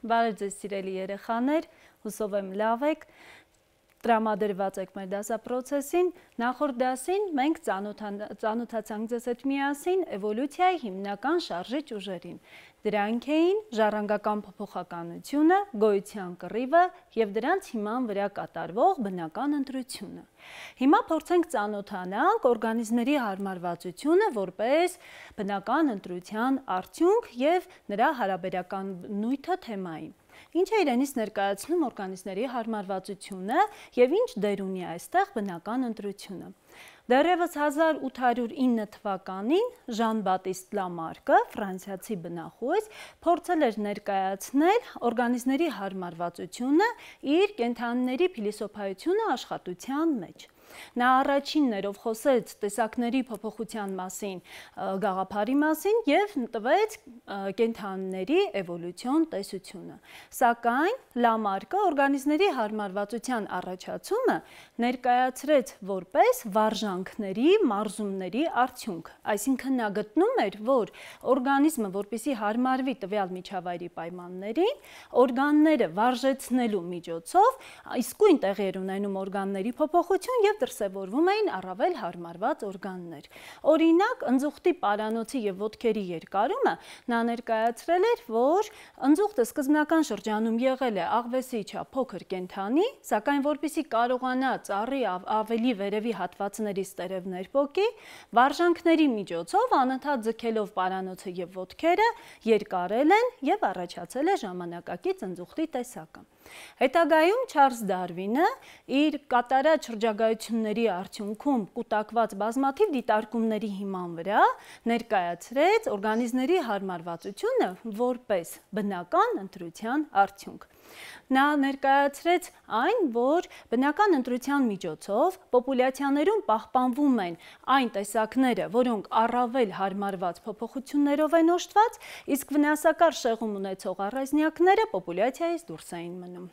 Բարև ձեզ սիրելի երեխաներ, հուսով եմ լավ եք, տրամադրված եք մեր դասապրոցեսին, նախորդ դասին մենք ծանոթացանք ձեզ հետ միասին էվոլյուցիայի հիմնական շարժիչ ուժերին։ Դրանք էին ժառանգական փոփոխականությունը, գոյության կռիվը և դրանց հիման վրա կատարվող բնական ընտրությունը։ Հիմա փորձենք ծանոթանանք օրգանիզմների հարմարվածությունը որպես բնական ընտրության արդյունք և նրա հարաբերական նյութը թեմային։ Ինչ է իրենից ներկայացնում օրգանիզմների հարմարվածությունը և ինչ դեր ունի այստեղ բնական ընտրությունը։ Դեռևս 1809 թվականին Ժան Բատիստ Լամարկը, ֆրանսիացի բնախոս, փորձել էր ներկայացնել օրգանիզմների հարմարվածությունը իր կենդանիների փիլիսոփայությունը աշխատության մեջ։ Նա առաջինն էր, ով խոսեց տեսակների փոփոխության մասին, գաղափարի մասին և տվեց կենդանիների էվոլյուցիոն տեսությունը։ Սակայն Լամարկը օրգանիզմների հարմարվածության առաջացումը ներկայացրեց որպես վարժանքների, մարզումների արդյունք։ Այսինքն նա գտնում էր, որ օրգանիզմը, որպեսզի հարմարվի տվյալ միջավայրի պայմաններին, օրգանները վարժեցնելու միջոցով իսկույն տեղի էր ունենում օրգանների փոփոխություն և դրսևորվում էին առավել հարմարված օրգաններ։ Օրինակ, ընձուղտի պարանոցի և ոտքերի երկարումը նա ներկայացրել էր, որ ընձուղտը սկզբնական շրջանում եղել է աղվեսի չափ փոքր կենդանի, սակայն որպեսզի կարողանա ծառի ավելի վերևի հատվածներից տերևներ պոկի, վարժանքների միջոցով անընդհատ ձգելով պարանոցը և ոտքերը երկարել են և առաջացել է ժամանակակից ընձուղտի տեսակը։ Հետագայում Չարլզ Դարվինը իր կատարած շրջագայությունների արդյունքում կուտակված բազմաթիվ դիտարկումների հիման վրա ներկայացրեց օրգանիզմների հարմարվածությունը որպես բնական ընտրության արդյունք։ Նա ներկայացրեց այն, որ բնական ընտրության միջոցով պոպուլյացիաներում պահպանվում են այն տեսակները, որոնք առավել հարմարված փոփոխություններով են օժտված, իսկ վնասակար շեղում ունեցող առանձնյակները պոպուլյացիայից դուրս էին մնում։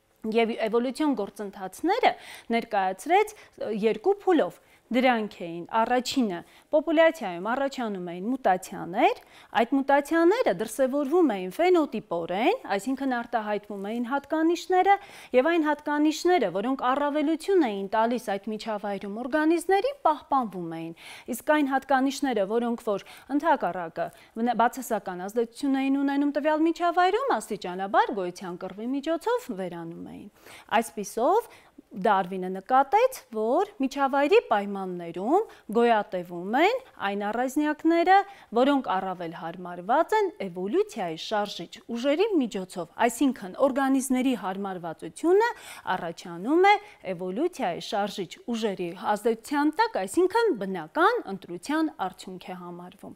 Եվ էվոլյուցիոն գործընթացները ներկայացրեց երկու փուլով։ Դրանք էին առաջինը, պոպուլյացիայում առաջանում էին մուտացիաներ, այդ մուտացիաները դրսևորվում էին ֆենոտիպորեն, այսինքն արտահայտվում էին հատկանիշները, և այն հատկանիշները, որոնք առավելություն էին տալիս այդ միջավայրում օրգանիզմներին, պահպանվում էին, իսկ այն հատկանիշները, որոնք որ ընդհակառակը բացասական ազդեցություն էին ունենում տվյալ միջավայրում, աստիճանաբար գոյության կռվի միջոցով վերանում էին։ Այսպիսով Դարվինը նկատեց, որ միջավայրի պայմաններում գոյատևում են այն առանձնյակները, որոնք առավել հարմարված են էվոլյուցիայի շարժիչ ուժերի միջոցով, այսինքն օրգանիզմների հարմարվածությունը առաջանում է էվոլյուցիայի շարժիչ ուժերի ազդեցության տակ, այսինքն բնական ընտրության արդյունք է համարվում։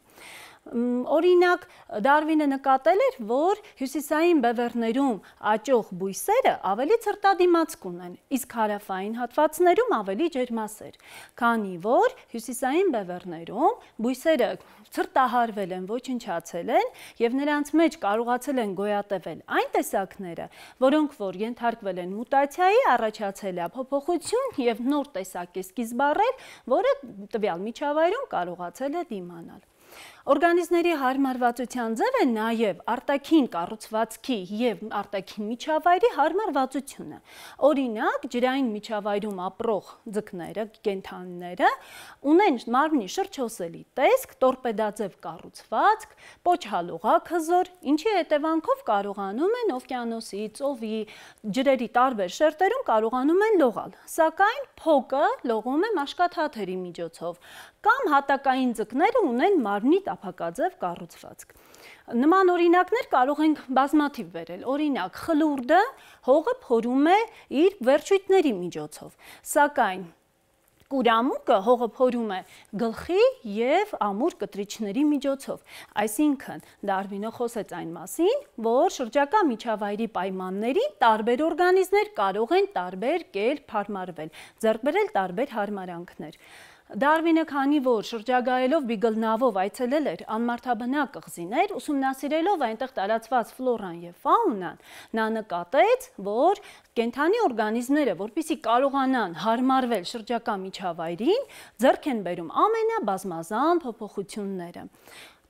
Օրինակ, Դարվինը նկատել էր, որ հյուսիսային բևեռներում աճող բույսերը ավելի ցրտադիմացկուն ունեն, իսկ հարավային հատվածներում ավելի ջերմասեր, քանի որ հյուսիսային բևեռներում բույսերը ցրտահարվել են, ոչնչացել են և նրանց մեջ կարողացել են գոյատևել այն տեսակները, որոնք որ ենթարկվել են մուտացիայի, առաջացել է փոփոխություն և նոր տեսակ է սկիզբ առել, որը տվյալ միջավայրում կարողացել է դիմանալ։ Օրգանիզմների հարմարվածության ձև է նաև արտաքին կառուցվածքի և արտաքին միջավայրի հարմարվածությունը։ Օրինակ, ջրային միջավայրում ապրող ձկները, կենդանիները ունեն մարմնի շրջօսելի տեսք, տորպեդաձև կառուցվածք, պոչհալողակ հզոր, ինչի հետևանքով կարողանում են օվկիանոսի, ծովի, ջրերի տարբեր շերտերում կարողանում են լողալ, սակայն փոկը լողում է մաշկաթաթերի միջոցով, կամ հատակային ձկները ունեն մարմնի տափակաձև կառուցվածք։ Նման օրինակներ կարող ենք բազմաթիվ բերել, օրինակ խլուրդը հողը փորում է իր վերջույթների միջոցով, սակայն կուրամուկը հողը փորում է գլխի և ամուր կտրիչների միջոցով, այսինքն Դարվինը խոսեց այն մասին, որ շրջակա միջավայրի պայմաններին տարբեր օրգանիզմներ կարող են տարբեր կերպ հարմարվել, ձեռք բերել տարբեր հարմարանքներ։ Դարվինը, քանի որ շրջագայելով Բիգլ նավով այցելել էր անմարդաբնակ կղզիներ, ուսումնասիրելով այնտեղ տարածված ֆլորան և ֆաունան, նա նկատեց, որ կենդանի օրգանիզմները, որպեսզի կարողանան հարմարվել շրջակա միջավայրին, ձեռք են բերում ամենաբազմազան փոփոխությունները։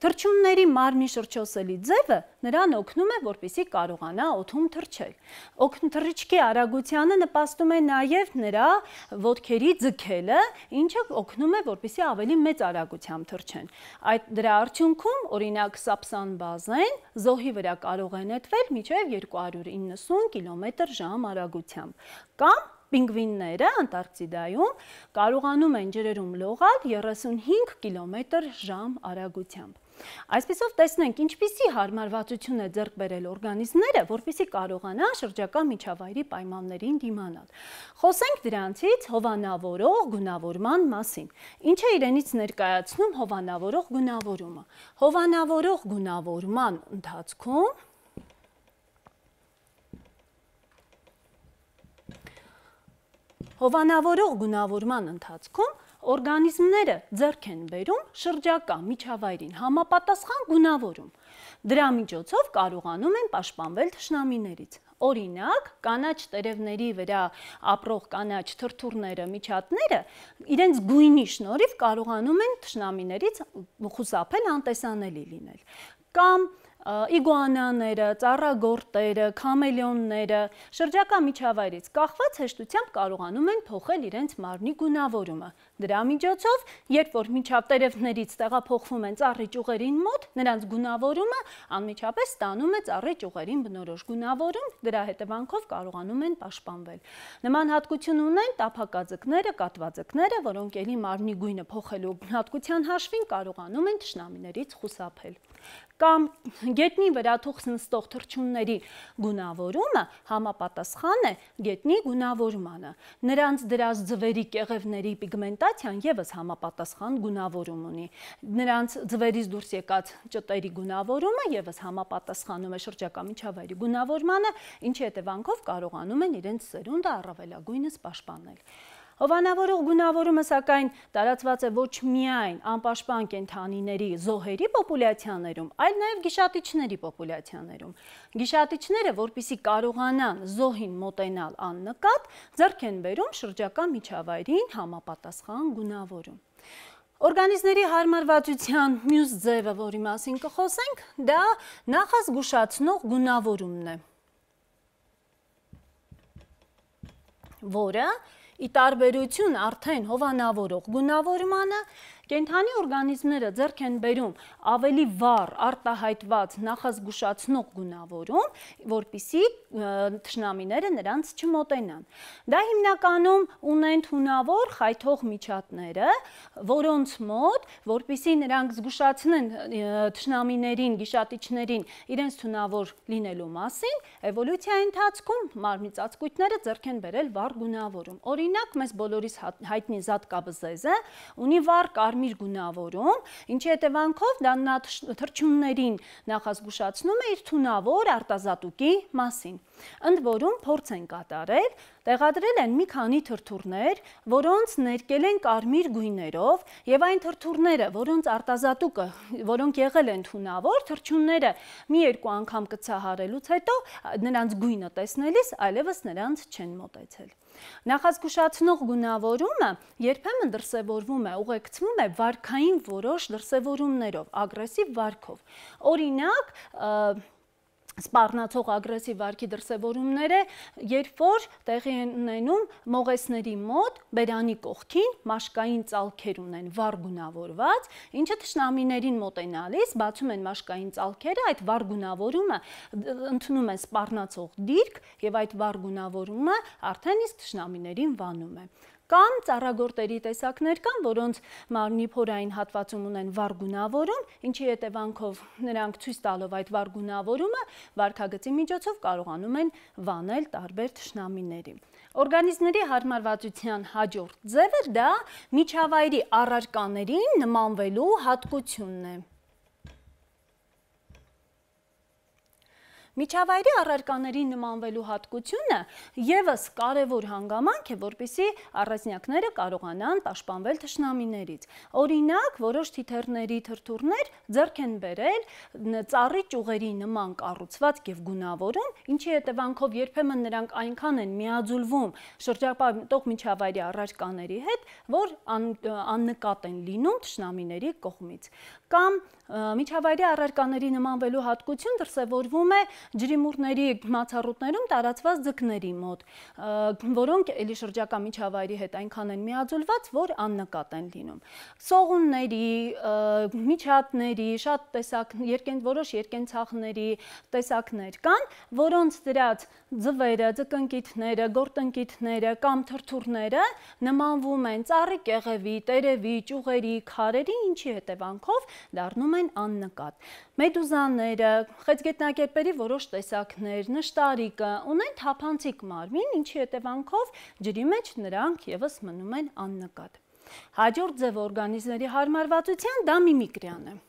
Թռչունների մարմնի շրջոցելի ձևը նրան օգնում է, որպեսզի կարողանա օդում թռչել։ Թռիչքի արագությանը նպաստում է նաև նրա ոտքերի ձգելը, ինչը օգնում է, որպեսզի ավելի մեծ արագությամբ թռչեն։ Դրա արդյունքում, օրինակ, Սապսան բազեն զոհի վրա կարող է նետվել մինչև 290 կմ/ժ արագությամբ, կամ պինգվինները Անտարկտիդայում կարողանում են ջրերում լողալ 35 կմ/ժ արագությամբ։ Այսպիսով տեսնենք, ինչպիսի հարմարվածություն է ձեռք բերել օրգանիզմները, որպեսզի կարողանան շրջակա միջավայրի պայմաններին դիմանալ։ Խոսենք դրանցից հովանավորող գունավորման մասին։ Ինչ է իրենից ներկայացնում հովանավորող գունավորումը։ Հովանավորող գունավորման ընթացքում օրգանիզմները ձեռք են բերում շրջակա միջավայրին համապատասխան գունավորում։ Դրա միջոցով կարողանում են պաշտպանվել թշնամիներից։ Օրինակ, կանաչ տերևների վրա ապրող կանաչ թրթուրները, միջատները իրենց գույնի շնորհիվ կարողանում են թշնամիներից խուսափել, անտեսանելի լինել։ Կամ իգուանաները, ծառագորտերը, քամելեոնները շրջակա միջավայրից կախված հեշտությամբ կարողանում են փոխել իրենց մարմնի գունավորումը։ Դրա միջոցով, երբ որ միջատերևներից տեղափոխվում են ծառի ճյուղերին մոտ, նրանց գունավորումը անմիջապես ստանում է ծառի ճյուղերին բնորոշ գունավորում, դրա հետևանքով կարողանում են պաշտպանվել։ Նման հատկություն ունեն տափակաձկները, կատվաձկները, որոնք էլի մարմնի գույնը փոխելու հատկության հաշվին կարողանում են թշնամիներից խուսափել։ Կամ գետնի վրա թուխս նստող թռչունների գունավորումը համապատասխան է գետնի գունավորմանը։ Նրանց դրած ձվերի կեղևների պիգմենտացիան ևս համապատասխան գունավորում ունի։ Նրանց ձվերից դուրս եկած ճտերի գունավորումը ևս համապատասխանում է շրջակա միջավայրի գունավորմանը, ինչի հետևանքով կարողանում են իրենց սերունդը առավելագույնս պաշտպանել։ Հովանավորող գունավորումը սակայն տարածված է ոչ միայն անպաշտպան կենդանիների զոհերի պոպուլյացիաներում, այլ նաև գիշատիչների պոպուլյացիաներում։ Գիշատիչները, որպեսզի կարողանան զոհին մոտենալ աննկատ, ձեռք են բերում շրջակա միջավայրին համապատասխան գունավորում։ Օրգանիզմների հարմարվածության մյուս ձևը, որի մասին կխոսենք, դա նախազգուշացնող գունավորումն է, որը ի տարբերություն արդեն հովանավորող գունավորմանը, կենդանի օրգանիզմները ձեռք են բերում ավելի վառ արտահայտված նախազգուշացնող գունավորում, որպեսզի թշնամիները նրանց չմոտենան։ Դա հիմնականում ունեն թունավոր խայթող միջատները, որոնց մոտ, որպեսզի նրանք զգուշացնեն թշնամիներին, գիշատիչներին իրենց թունավոր լինելու մասին, էվոլյուցիայի ընթացքում մարմնի ծածկույթները ձեռք են բերել վառ գունավորում։ Օրինակ, մեզ բոլորիս հայտնի զատկաբզեզը ունի վառ կարմիր գունավորում, ինչի հետևանքով դա թռչուններին նախազգուշացնում է իր թունավոր արտազատուկի մասին։ Ընդ որում փորձ են կատարել, տեղադրել են մի քանի թրթուրներ, որոնց ներկել են կարմիր գույներով, եւ այն թրթուրները, որոնց արտազատուկը, որոնք եղել են թունավոր, թռչունները մի երկու անգամ կցահարելուց հետո նրանց գույնը տեսնելիս այլևս նրանց չեն մոտեցել։ Նախազգուշացնող գունավորումը երբեմն դրսևորվում է, ուղեկցվում է վարքային որոշ դրսևորումներով, ագրեսիվ վարքով։ Օրինակ, սպառնացող ագրեսիվ վարքի դրսևորումները, երբ որ տեղի են ունենում մողեսների մոտ բերանի կողքին մաշկային ծալքեր ունեն վառ գունավորված, ինչը թշնամիներին մոտենալիս բացում են մաշկային ծալքերը, այդ վառ գունավորումը ընդունում են սպառնացող դիրք եւ այդ վառ գունավորումը արդեն իսկ թշնամիներին վանում է։ Կամ ծառագորտերի տեսակներ կան, որոնց մարմնի փորային հատվածում ունեն վառ գունավորում, ինչի հետևանքով նրանք ցույց տալով այդ վառ գունավորումը վարքագծի միջոցով կարողանում են վանել տարբեր թշնամիների։ Օրգանիզմների հարմարվածության հաջորդ ձևը դա միջավայրի առարկաներին նմանվելու հատկությունն է։ Միջավայրի առարկաների նմանվելու հատկությունը ևս կարևոր հանգամանք է, որպեսզի առանձնյակները կարողանան պաշտպանվել թշնամիներից։ Օրինակ, որոշ թիթեռների թրթուրներ ձեռք են բերել ծառի ճյուղերի նման կառուցվածք եւ գունավորում, ինչի հետևանքով երբեմն նրանք այնքան են միաձուլվում շրջապատող միջավայրի առարկաների հետ, որ աննկատ են լինում թշնամիների կողմից։ Կամ միջավայրի առարկաների նմանվելու հատկություն դրսևորվում է ջրիմուռների մացառուտներում տարածված ձկների մոտ, որոնք էլի շրջակա միջավայրի հետ այնքան են միաձուլված, որ աննկատ են լինում։ Սողունների, միջատների, շատ որոշ երկենցաղների տեսակներ կան, որոնց դրած ձվերը, ձկնկիթները, գորտնկիթները կամ թրթուրները նմանվում են ծառի կեղևի, տերևի, ճյուղերի, քարերի, ինչի հետևանքով դառնում են աննկատ։ Մեդուզաները, խեցգետնակերպերի որոշ տեսակներ, նշտարիկը ունեն թափանցիկ մարմին, ինչի հետևանքով ջրի մեջ նրանք ևս մնում են աննկատ։ Հաջորդ ձևը օրգանիզմների հարմարվածության դա միմիկրիան է։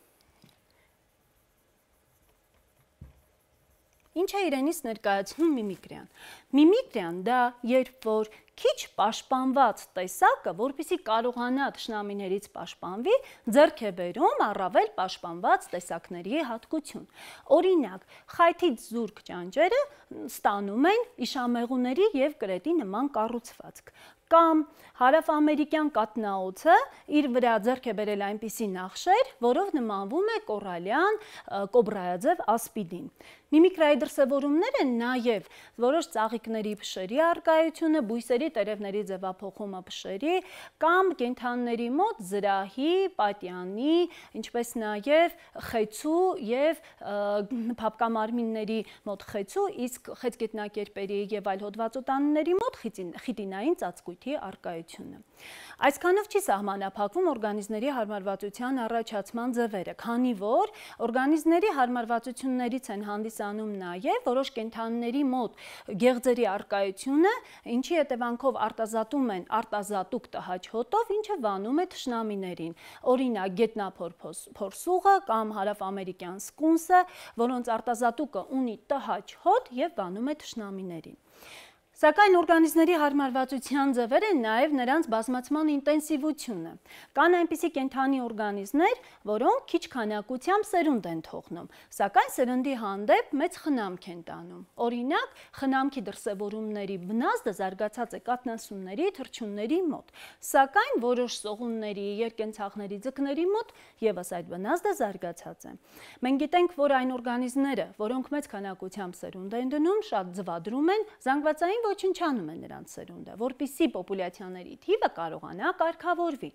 Ինչ է իրենից ներկայացնում միմիկրիան։ Միմիկրիան դա երբ որ քիչ պաշտպանված տեսակը, որպեսզի կարողանա թշնամիներից պաշտպանվի, ձեռք է բերում առավել պաշտպանված տեսակների հատկություն։ Օրինակ, խայթից զուրկ ճանճերը ստանում են իշամեղուների եւ կրետի նման կառուցվածք։ Կամ հարավամերիկյան կատնաոցը իր վրա ձեռք է բերել այնպիսի նախշեր, որով նմանվում է կորալյան կոբրայաձև ասպիդին։ Միմիկրիայի դրսևորումներ են նաև որոշ ծաղիկների փշերի առկայությունը, բույսերի տերևների ձևափոխումը փշերի կամ կենդանիների մոտ զրահի, պատյանի, ինչպես նաև խեցու եւ փափկամարմինների մոտ խեցու, իսկ խեցգետնակերպերի եւ այլ հոդվածոտանների մոտ խիտինային ծածկույթի առկայությունը։ Այսքանով չի սահմանափակվում օրգանիզմների հարմարվածության առաջացման ձևերը, քանի որ օրգանիզմների հարմարվածություններից են հանդիսանում նաև որոշ կենդանիների մոտ գեղձերի առկայությունը, ինչի հետևանքով արտազատում են արտազատուկ տհաճ հոտով, ինչը վանում է թշնամիներին։ Օրինակ գետնափորսուղը կամ հարավամերիկյան սկունսը, որոնց արտազատուկը ունի տհաճ հոտ եւ վանում է թշնամիներին։ Սակայն օրգանիզմների հարմարվածության ձևեր են նաև նրանց բազմացման ինտենսիվությունը։ Կան այնպիսի կենդանի օրգանիզմներ, որոնք քիչ քանակությամբ սերունդ են թողնում, սակայն սերնդի հանդեպ մեծ խնամք են տանում։ Օրինակ, խնամքի դրսևորումների բնազդը զարգացած է կաթնասունների, թռչունների մոտ, սակայն որոշ սողունների, երկենցաղների, ձկների մոտ ևս այդ բնազդը զարգացած է։ Մենք գիտենք, որ այն օրգանիզմները, որոնք մեծ քանակությամբ սերունդ են դնում, շատ ձվադրում են, զանգվածային ոչնչանում է նրանց սերունդը, որպեսզի պոպուլյացիաների թիվը կարողանա կարգավորվի։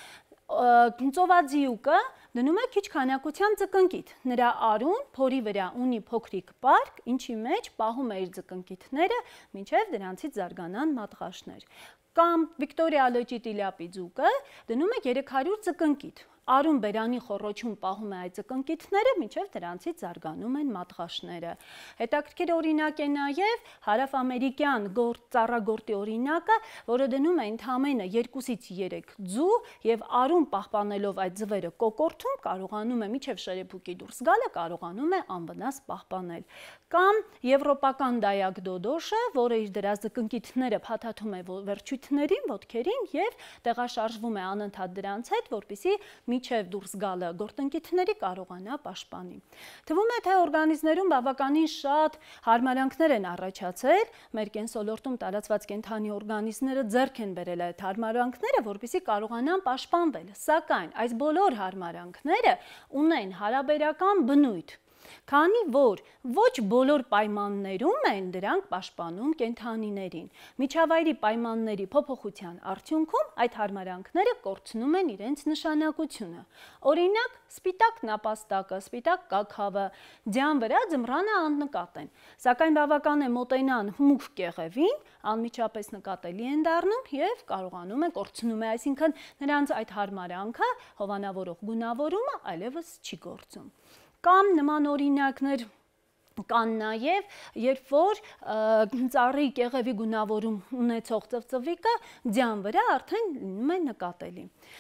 Ծովաձիուկը դնում է քիչ քանակությամբ ձկնկիթ, նրա արուն փորի վրա ունի փոքրիկ պարկ, ինչի մեջ պահում է իր ձկնկիթները, մինչև դրանցից զարգանան մատղաշներ։ Կամ Վիկտորիա լճի տիլապի ձուկը դնում է 300 ձկնկիթ, արուն բերանի խոռոչում պահում է այդ ձկնկիթները, մինչև դրանցից զարգանում են մատղաշները։ Հետաքրքիր օրինակ է նաև հարավամերիկյան ծառագորտի օրինակը, որը դնում է ընդամենը 2-ից 3 ձու եւ արուն պահպանելով այդ ձվերը կոկորթում կարողանում է մինչև շերեփուկի դուրս գալը կարողանում է անվնաս պահպանել։ Կամ եվրոպական դայակ դոդոշը, որը իր դրած ձկնկիթները փաթաթում է վերջույթներին, ոտքերին եւ տեղաշարժվում է անընդհատ դրանց հետ, որպեսզի մինչև դուրս գալը գործընկերների կարողանա պաշտպանի։ Թվում է, թե օրգանիզմներում բավականին շատ հարմարանքներ են առաջացել, մեր կենսոլորտում տարածված կենդանի օրգանիզմները ձեռք են բերել այդ հարմարանքները, որպեսզի կարողանան պաշտպանվել, սակայն այս բոլոր հարմարանքները ունեն հարաբերական բնույթ, քանի որ ոչ բոլոր պայմաններում են դրանք պաշտպանում կենդանիներին։ Միջավայրի պայմանների փոփոխության արդյունքում այդ հարմարանքները կորցնում են իրենց նշանակությունը։ Օրինակ, սպիտակ նապաստակը, սպիտակ կաքավը ձյան վրա ձմռանը աննկատ են, սակայն բավական է մոտենան մուգ կեղևին, անմիջապես նկատելի են դառնում եւ կարողանում են կորցնում է, այսինքն նրանց այդ հարմարանքը հովանավորող գունավորումը այլևս չի գործում։ Կամ նման օրինակներ կան նաև, երբ որ ծառի կեղևի գունավորում ունեցող ծվծվիկը ձյան վրա արդեն լինում է նկատելի։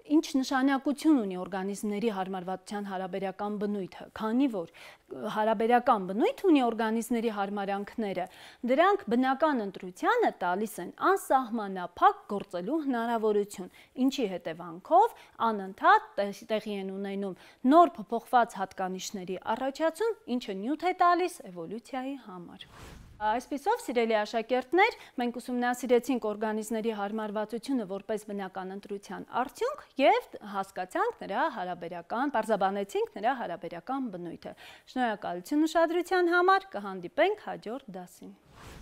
Ինչ նշանակություն ունի օրգանիզմների հարմարվածության հարաբերական բնույթը, քանի որ հարաբերական բնույթ ունի օրգանիզմների հարմարանքները, դրանք բնական ընտրությանը տալիս են անսահմանափակ գործելու հնարավորություն, ինչի հետևանքով անընդհատ տեղի են ունենում նոր փոփոխված հատկանիշների առաջացում, ինչը նյութ է տալիս էվոլյուցիայի համար։ Այսպիսով, սիրելի աշակերտներ, մենք ուսումնասիրեցինք օրգանիզմների հարմարվածությունը որպես բնական ընտրության արդյունք և հասկացանք նրա հարաբերական, պարզաբանեցինք նրա հարաբերական բնույթը։ Շնորհակալություն ուշադրության համար, կհանդիպենք հաջորդ դասին։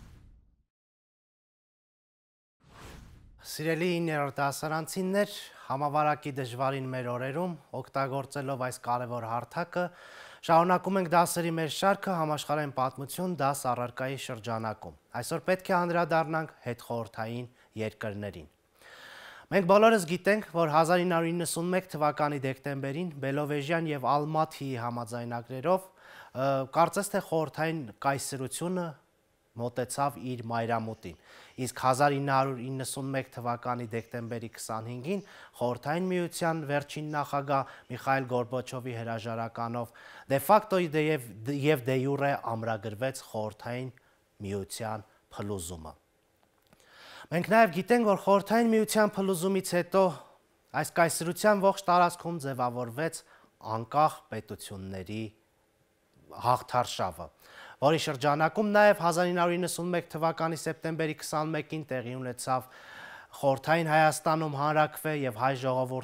Սիրելի 9-րդ դասարանցիներ, համավարակի դժվարին մեր օրերում, օգտագործելով այս կարևոր հարթակը, շարունակում ենք դասերի մեր շարքը համաշխարհային պատմություն դաս առարկայի շրջանակում։ Այսօր պետք է անդրադառնանք հետխորհրդային երկրներին։ Մենք բոլորս գիտենք, որ 1991 թվականի դեկտեմբերին Բելովեժյան և Ալմաթիի համաձայնագրերով կարծես թե խորհրդային կայսրությունը մոտեցավ իր մայրամուտին, իսկ 1991 թվականի դեկտեմբերի 25-ին խորհրդային միության վերջին նախագահ Միխայիլ Գորբաչովի հրաժարականով դե ֆակտո և դե յուրե ամրագրվեց խորհրդային միության փլուզումը։ Մենք նաև գիտենք, որ խորհրդային միության փլուզումից հետո այս կայսրության ողջ տարածքում ձևավորվեց անկախ պետությունների հաղթարշավը, որի շրջանակում նաև 1991 թվականի սեպտեմբերի 21-ին տեղի ունեցավ խորհրդային Հայաստանում հանրաքվե և հայ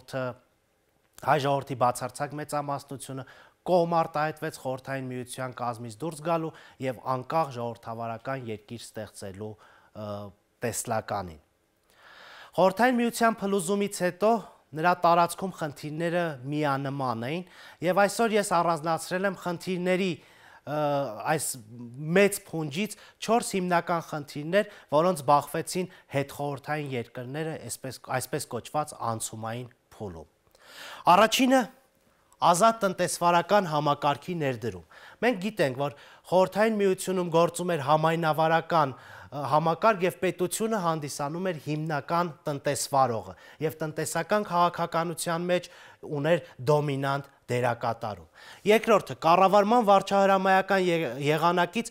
ժողովրդի բացարձակ մեծամասնությունը կողմ արտահայտվեց խորհրդային միության կազմից դուրս գալու և անկախ ժողովրդավարական երկիր ստեղծելու տեսլականին։ Խորհրդային միության փլուզումից հետո նրա տարածքում խնդիրները միանման էին և այսօր ես առանձնացրել եմ խնդիրների այս մեծ փունջից 4 հիմնական խնդիրներ, որոնց բախվեցին հետխորհրդային երկրները այսպես կոչված անցումային փուլում։ Առաջինը ազատ տնտեսվարական համակարգի ներդրում։ Մենք գիտենք, որ խորհրդային միությունում գործում էր համայնավարական համակարգ և պետությունը հանդիսանում էր հիմնական տնտեսվարողը և տնտեսական քաղաքականության մեջ ուներ դոմինանտ դերակատարում։ Երկրորդը կառավարման վարչահրամայական եղանակից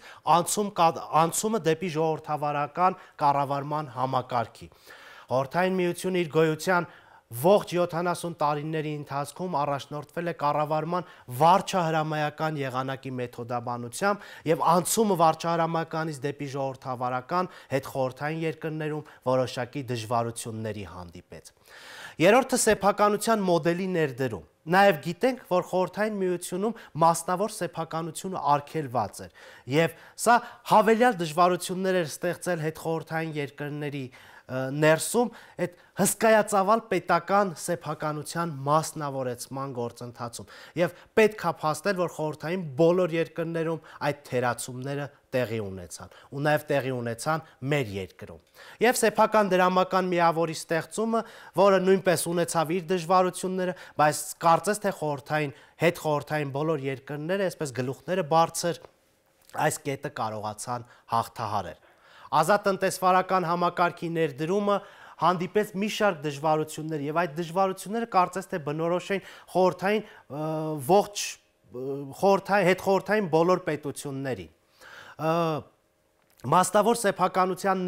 անցումը դեպի ժողովրդավարական կառավարման համակարգի։ Խորհրդային միությունը իր գոյության ողջ 70 տարիների ընթացքում առաջնորդվել է կառավարման վարչահրամայական եղանակի մեթոդաբանությամբ և անցումը վարչահրամայականից դեպի ժողովրդավարական հետխորհրդային երկրներում որոշակի դժվարությունների հանդիպեց։ Երրորդը սեփականության մոդելի ներդրում։ Նաև գիտենք, որ խորհրդային միությունում մասնավոր սեփականությունը արգելված էր և սա հավելյալ դժվարություններ էր ստեղծել հետխորհրդային երկրների ներսում այդ հսկայածավալ պետական սեփականության մասնավորեցման գործընթացում և պետք է փաստել, որ խորհրդային բոլոր երկրներում այդ թերացումները տեղի ունեցան ու նաև տեղի ունեցան մեր երկրում։ Եվ սեփական դրամական միավորի ստեղծումը, որը նույնպես ունեցավ իր դժվարությունները, բայց կարծես թե հետխորհրդային բոլոր երկրները, այսպես գլուխները բարձր այս կետը կարողացան հաղթահարել։ Ազատ տնտեսվարական համակարգի ներդրումը հանդիպեց մի շարք դժվարություններ և այդ դժվարությունները կարծես թե բնորոշ են հետխորհրդային բոլոր պետություններին։ Մասնավոր սեփականության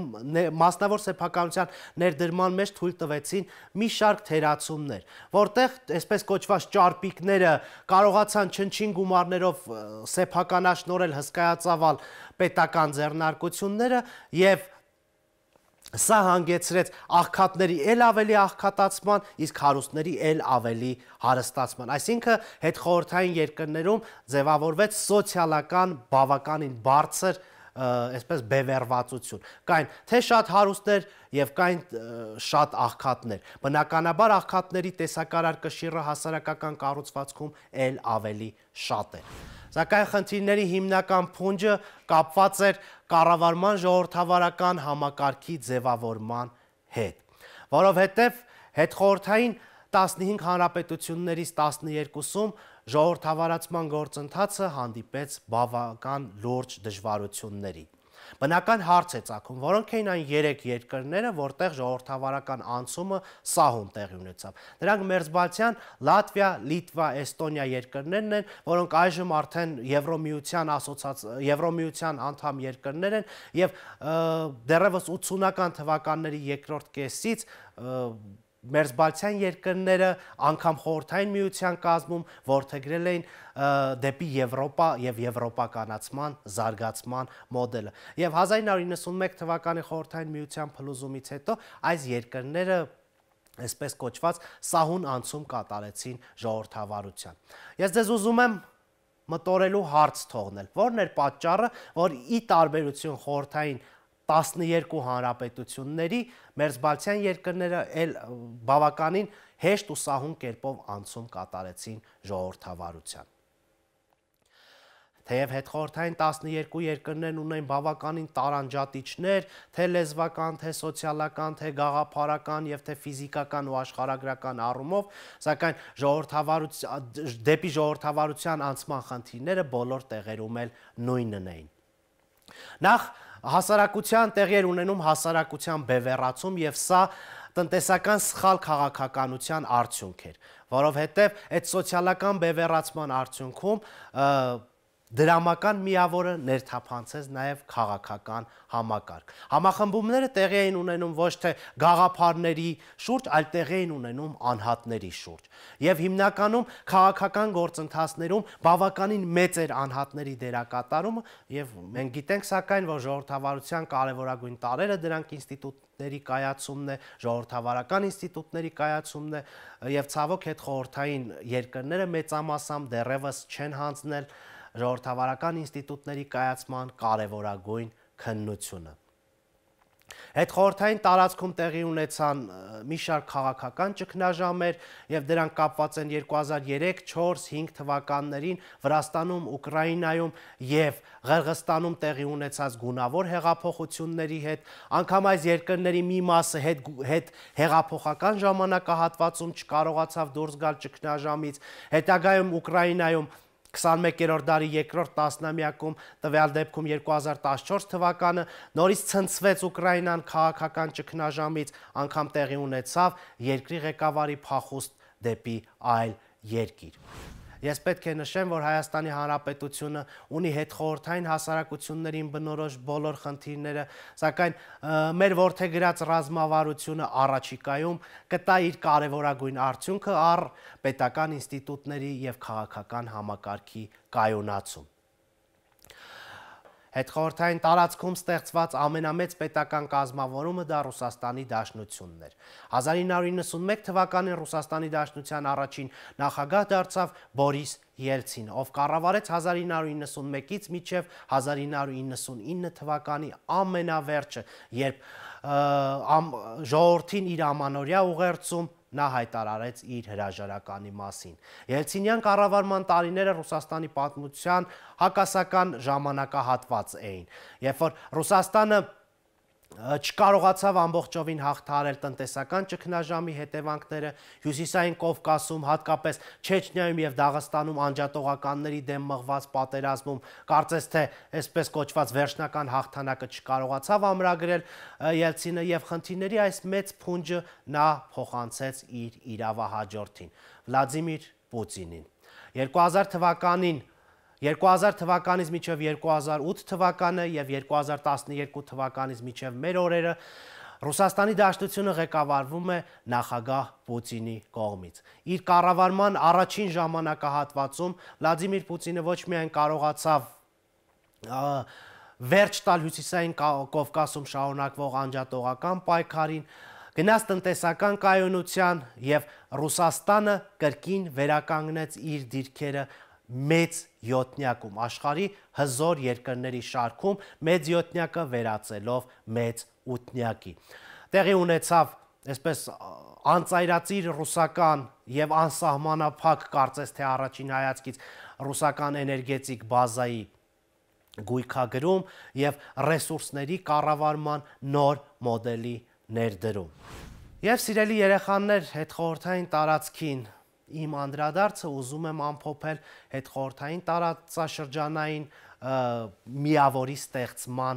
ներդրման մեջ թույլ տվեցին մի շարք թերացումներ, որտեղ այսպես կոչված ճարպիկները կարողացան չնչին գումարներով սեփականաշնորհել հսկայածավալ պետական ձեռնարկությունները և սա հանգեցրեց աղքատների էլ ավելի աղքատացման, իսկ հարուստների էլ ավելի հարստացման։ Այսինքն հետխորհրդային երկրներում ձևավորվեց սոցիալական բավականին բարձր այսպես բևեռվածություն։ Կային թե շատ հարուստներ և կային շատ աղքատներ։ Բնականաբար աղքատների տեսակարար կշիռը հասարակական կառուցվածքում էլ ավելի շատ էր։ Սակայն խնդիրների հիմնական փունջը կապված էր կառավարման ժողովրդավարական համակարգի ձևավորման հետ, որովհետև հետխորհրդային 15 հանրապետություններից 12-ում ժողովրդավարացման գործընթացը հանդիպեց բավական լուրջ դժվարությունների։ Բնական հարց է ծագում, որոնք էին այն 3 երկրները, որտեղ ժողովրդավարական անցումը սահուն տեղի ունեցավ։ Դրանք Մերձբալթյան, Լատվիա, Լիտվա, Էստոնիա երկրներն են, որոնք այժմ արդեն Եվրոմիության անդամ երկրներ են եւ դեռևս 80-ական թվականների երկրորդ կեսից Մերձբալթյան երկրները անգամ խորհրդային միության կազմում որդեգրել էին դեպի Եվրոպա եւ եվրոպականացման զարգացման մոդելը։ Եվ 1991 թվականի խորհրդային միության փլուզումից հետո այս երկրները այսպես կոչված սահուն անցում կատարեցին ժողովրդավարության։ Ես ձեզ ուզում եմ մտորելու հարց թողնել, որն էր պատճառը, որ ի տարբերություն խորհրդային 12 հանրապետությունների Մերձբալթյան երկրները բավականին հեշտ ու սահուն կերպով անցում կատարեցին ժողովրդավարության։ Թեև հետխորհրդային 12 երկրներն ունեն բավականին տարանջատիչներ, թե լեզվական, թե սոցիալական, թե գաղափարական եւ թե ֆիզիկական ու աշխարհագրական առումով, սակայն դեպի ժողովրդավարության անցման խնդիրները բոլոր տեղերում էլ նույնն էին։ Նախ հասարակության տեղի էր ունենում հասարակության բևեռացում եւ սա տնտեսական սխալ քաղաքականության արդյունք էր, որովհետեւ այդ սոցիալական բևեռացման արդյունքում դրամական միավորը ներթափանցեց նաև քաղաքական համակարգ։ Համախմբումները տեղի էին ունենում ոչ թե գաղափարների շուրջ, այլ տեղի էին ունենում անհատների շուրջ։ Եվ հիմնականում քաղաքական գործընթացներում բավականին մեծ էր անհատների դերակատարումը, եւ մենք գիտենք սակայն, որ ժողովրդավարության կարևորագույն տարրերը դրանք ինստիտուտների կայացումն է, ժողովրդավարական ինստիտուտների կայացումն է, եւ ցավոք հետխորհրդային երկրները մեծամասամբ դեռևս չեն հանձնել ժողովրդավարական ինստիտուտների կայացման կարևորագույն քննությունը։ Հետխորհրդային տարածքում տեղի ունեցան մի շարք քաղաքական ճգնաժամեր եւ դրանք կապված են 2003, 4, 5 թվականներին Վրաստանում, Ուկրաինայում եւ Ղրղստանում տեղի ունեցած գունավոր հեղափոխությունների հետ, անգամ այս երկրների մի մասը հետ հեղափոխական ժամանակահատվածում չկարողացավ դուրս գալ ճգնաժամից, հետագայում Ուկրաինայում 21-րդ դարի երկրորդ տասնամյակում, տվյալ դեպքում 2014 թվականը, նորից ցնցվեց Ուկրաինան քաղաքական ճգնաժամից, անգամ տեղի ունեցավ երկրի ղեկավարի փախուստ դեպի այլ երկիր։ Ես պետք է նշեմ, որ Հայաստանի Հանրապետությունը ունի հետխորհրդային հասարակություններին բնորոշ բոլոր խնդիրները, սակայն մեր որդեգրած ռազմավարությունը առաջիկայում կտա իր կարևորագույն արդյունքը առ պետական ինստիտուտների եւ քաղաքական համակարգի կայունացում։ Հետխորհրդային տարածքում ստեղծված ամենամեծ պետական կազմավորումը դա Ռուսաստանի Դաշնությունն էր։ 1991 թվականին Ռուսաստանի Դաշնության առաջին նախագահ դարձավ Բորիս Ելցին, ով կառավարեց 1991-ից մինչև 1999 թվականի ամենավերջը, երբ ժողովրդին իր ամանորյա ուղերձում նա հայտարարեց իր հրաժարականի մասին։ Ելցինյան կառավարման տարիները Ռուսաստանի պատմության հակասական ժամանակահատված էին, երբ որ Ռուսաստանը չկարողացավ ամբողջովին հաղթահարել տնտեսական ճգնաժամի հետևանքները, Հյուսիսային Կովկասում, հատկապես Չեչնիայում եւ Դաղստանում անջատողականների դեմ մղված պատերազմում, կարծես թե այսպես կոչված վերջնական հաղթանակը չկարողացավ ամրագրել Ելցինը եւ խնդիրների այս մեծ փունջը նա փոխանցեց իր իրավահաջորդին Վլադիմիր Պուտինին։ 2000 թվականից մինչև 2008 թվականը եւ 2012 թվականից մինչև մեր օրերը Ռուսաստանի Դաշնությունը ղեկավարվում է նախագահ Պուտինի կողմից։ Իր կառավարման առաջին ժամանակահատվածում Վլադիմիր Պուտինը ոչ միայն կարողացավ վերջ տալ Հյուսիսային Կովկասում շարունակվող անջատողական պայքարին, գնաց տնտեսական կայունության եւ Ռուսաստանը կրկին վերականգնեց իր դիրքերը մեծ յոթնյակում, աշխարհի հզոր երկրների շարքում մեծ յոթնյակը վերածելով մեծ ութնյակի։ Տեղի ունեցավ այսպես անծայրածիր ռուսական եւ անսահմանափակ կարծես թե առաջին հայացքից ռուսական էներգետիկ բազայի գույքագրում եւ ռեսուրսների կառավարման նոր մոդելի ներդրում։ Եվ սիրելի երեխաներ, հետխորհրդային տարածքին իմ անդրադարձը ուզում եմ ամփոփել հետխորհրդային տարածաշրջանային միավորի ստեղծման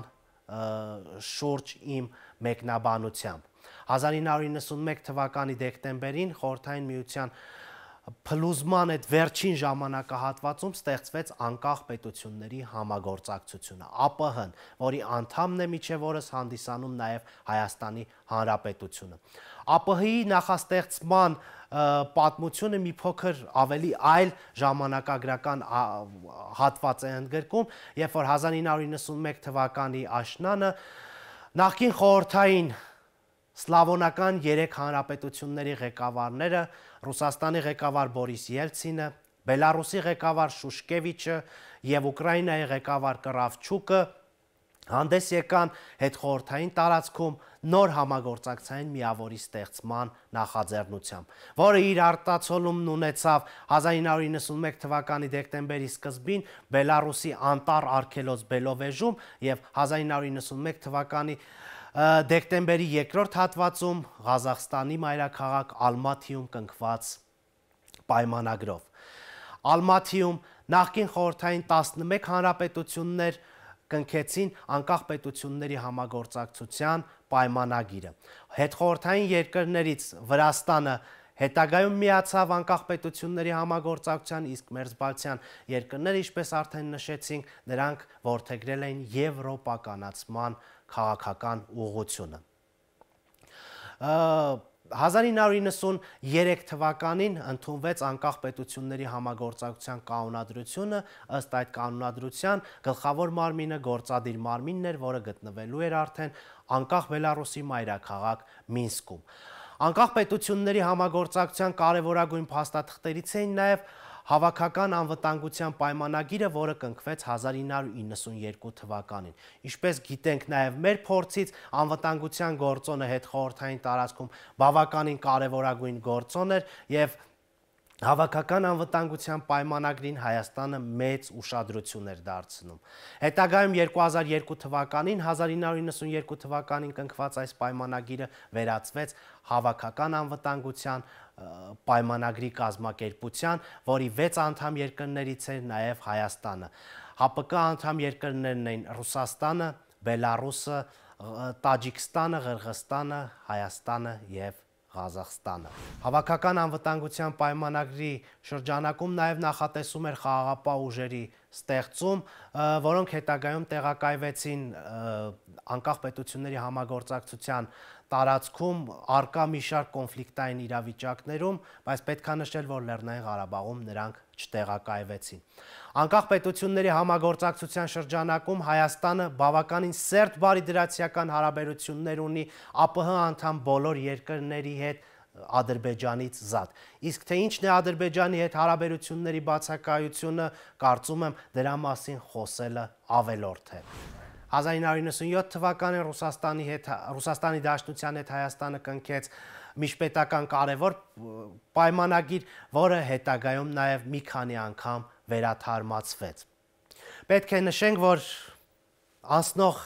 շուրջ իմ մեկնաբանությամբ։ 1991 թվականի դեկտեմբերին Խորհրդային Միության փլուզման այդ վերջին ժամանակահատվածում ստեղծվեց անկախ պետությունների համագործակցությունը, ԱՊՀ-ն, որի անդամն է մինչև օրս հանդիսանում նաև Հայաստանի Հանրապետությունը։ ԱՊՀ-ի նախաստեղծման պատմությունը մի փոքր ավելի այլ ժամանակագրական հատված է ընդգրկում, երբ որ 1991 թվականի աշնանը նախկին խորհրդային սլավոնական 3 հանրապետությունների ղեկավարները, Ռուսաստանի ղեկավար Բորիս Ելցինը, Բելարուսի ղեկավար Շուշկևիչը եւ Ուկրաինայի ղեկավար Կրավչուկը հանդես եկան հետխորհրդային տարածքում նոր համագործակցային միավորի ստեղծման նախաձեռնությամբ, որը իր արտացոլումն ունեցավ 1991 թվականի դեկտեմբերի սկզբին Բելարուսի անտառ արգելոց Բելովեժում եւ 1991 թվականի դեկտեմբերի երկրորդ հատվածում Ղազախստանի մայրաքաղաք Ալմաթիում կնքված պայմանագրով։ Ալմաթիում նախկին խորհրդային 11 հանրապետություններ կնքեցին անկախ պետությունների համագործակցության պայմանագիրը։ Հետխորհրդային երկրներից Վրաստանը հետագայում միացավ անկախ պետությունների համագործակցության, իսկ մերձբալթյան երկրները, ինչպես արդեն նշեցինք, նրանք որդեգրել էին եվրոպականացման քաղաքական ուղղությունը։ 1993 թվականին ընդունվեց անկախ պետությունների համագործակցության կանոնադրությունը, ըստ այդ կանոնադրության գլխավոր մարմինը գործադիր մարմինն էր, որը գտնվելու էր արդեն անկախ Բելարուսի մայրաքաղաք Մինսկում։ Անկախ պետությունների համագործակցության կարևորագույն փաստաթղթերից էին նաև Հավաքական անվտանգության պայմանագիրը, որը կնքվեց 1992 թվականին։ Ինչպես գիտենք նաև մեր փորձից, անվտանգության գործոնը հետխորհրդային տարածքում բավականին կարևորագույն գործոն էր եւ Հավաքական անվտանգության պայմանագրին Հայաստանը մեծ ուշադրություն էր դարձնում։ Հետագայում 2002 թվականին, 1992 թվականին կնքված այս պայմանագիրը վերածվեց Հավաքական անվտանգության պայմանագրի կազմակերպության, որի 6 անդամ երկրներից էր նաև Հայաստանը։ ՀԱՊԿ անդամ երկրներն էին Ռուսաստանը, Բելարուսը, Տաջիկստանը, Ղրղստանը, Հայաստանը եւ Ղազախստանը։ Հավաքական անվտանգության պայմանագրի շրջանակում նաև նախատեսում էր խաղաղապահ ուժերի ստեղծում, որոնք հետագայում տեղակայվեցին անկախ պետությունների համագործակցության տարածքում արկա մի շարք կոնֆլիկտային իրավիճակներում, բայց պետք է նշել, որ Լեռնային Ղարաբաղում նրանք չտեղակայվեցին։ Անկախ պետությունների համագործակցության շրջանակում Հայաստանը բավականին սերտ բարիդրացիական հարաբերություններ ունի ԱՊՀ անդամ բոլոր երկրների հետ Ադրբեջանից զատ։ Իսկ թե ինչն է Ադրբեջանի հետ հարաբերությունների բացակայությունը, կարծում եմ դրա մասին խոսելը ավելորդ է։ 1997 թվականին Ռուսաստանի Դաշնության հետ Հայաստանը կնքեց միջպետական կարևոր պայմանագիր, որը հետագայում նաև մի քանի անգամ վերաթարմացվեց։ Պետք է նշենք, որ անցնող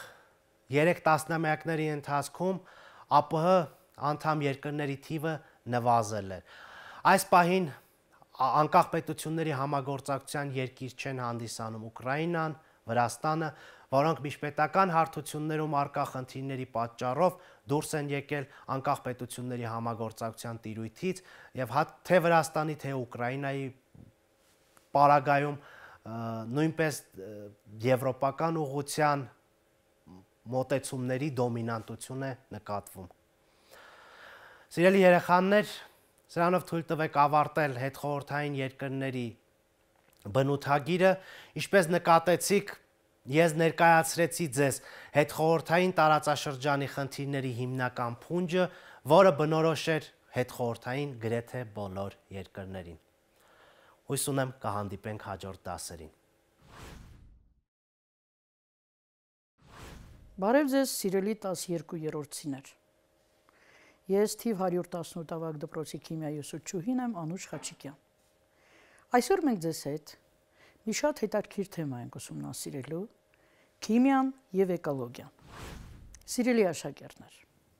3 տասնամյակների ընթացքում ԱՊՀ անդամ երկրների թիվը նվազել է։ Այս պահին անկախ պետությունների համագործակցության երկիր չեն հանդիսանում Ուկրաինան, Վրաստանը, որոնք միջպետական հարթություններում արկա խնդիրների պատճառով դուրս են եկել անկախ պետությունների համագործակցության տիրույթից եւ թե Վրաստանի, թե Ուկրաինայի պարագայում նույնպես եվրոպական ուղղության մոտեցումների դոմինանտություն է նկատվում։ Սիրելի երեխաներ, սրանով թույլ տվեք ավարտել հետխորհրդային երկրների բնութագիրը, ինչպես նկատեցիք, ես ներկայացրեցի ձեզ հետխորհրդային տարածաշրջանի խնդիրների հիմնական փունջը, որը բնորոշ էր հետխորհրդային գրեթե բոլոր երկրներին։ Հույս ունեմ կհանդիպենք հաջորդ դասերին։ Բարև ձեզ, սիրելի 12-րդցիներ։ Ես թիվ 118 ավագ դպրոցի քիմիայի ուսուցչուհին եմ Անուշ Խաչիկյան։ Այսօր մենք ձեզ հետ մի շատ հետաքրքիր թեմա ենք ուսումնասիրելու՝ քիմիան եւ էկոլոգիան։ Սիրելի աշակերտներ,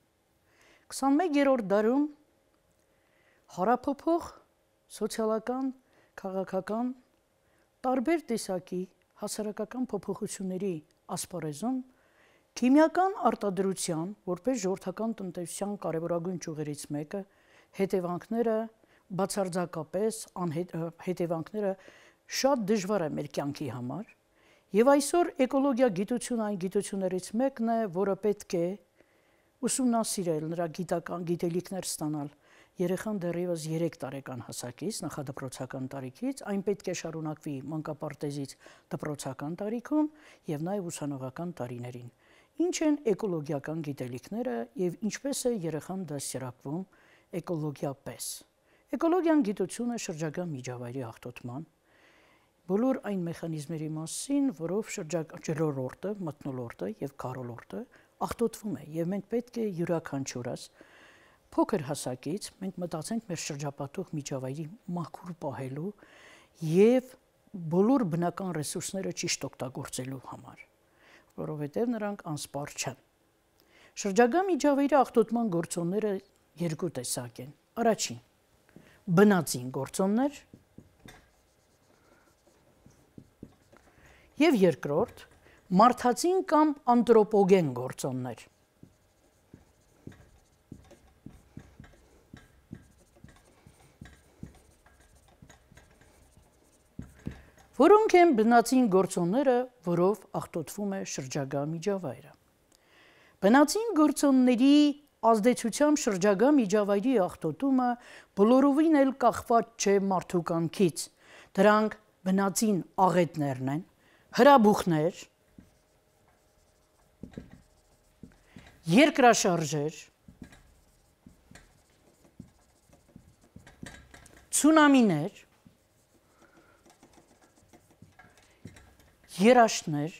21-րդ դարում հարափոփող սոցիալական, քաղաքական, տարբեր տեսակի հասարակական փոփոխությունների ասպարեզում Քիմիական արտադրության, որպես ժողովրդական տնտեսության կարևորագույն ճյուղերից մեկը, հետևանքները բացարձակապես հետևանքները շատ դժվար է մեր կյանքի համար, եւ այսօր էկոլոգիա գիտությունը այն գիտություններից մեկն է, որը պետք է ուսումնասիրել, նրա գիտական գիտելիքներ ստանալ։ Երեխան դեռևս 3 տարեկան հասակից, նախադպրոցական տարիքից, այն պետք է շարունակվի մանկապարտեզից դպրոցական տարիքում եւ նաեւ ուսանողական տարիներին։ Ինչ են էկոլոգիական գիտելիքները եւ ինչպես է երեխան դաստիարակվում էկոլոգիա պես։ Էկոլոգիան գիտությունը շրջակա միջավայրի աղտոտման, բոլոր այն մեխանիզմերի մասին, որով ջրոլորտը, մթնոլորտը եւ քարոլորտը աղտոտվում է եւ մենք պետք է յուրաքանչյուրս փոքր հասակից մենք մտածենք մեր շրջապատող միջավայրի մաքուր պահելու եւ բոլոր բնական ռեսուրսները ճիշտ օգտագործելու համար, որովհետեւ նրանք անսպառ չեն։ Շրջակա միջավայրի աղտոտման գործոնները երկու տեսակ են։ Առաջին՝ բնածին գործոններ եւ երկրորդ՝ մարդածին կամ անտրոպոգեն գործոններ։ Որոնք են բնածին գործոնները, որով աղտոտվում է շրջակա միջավայրը։ Բնածին գործոնների ազդեցությամբ շրջակա միջավայրի աղտոտումը բոլորովին էլ կախված չէ մարդու կամքից։ Դրանք բնածին աղետներն են, հրաբուխներ, երկրաշարժեր, ցունամիներ, երաշտներ,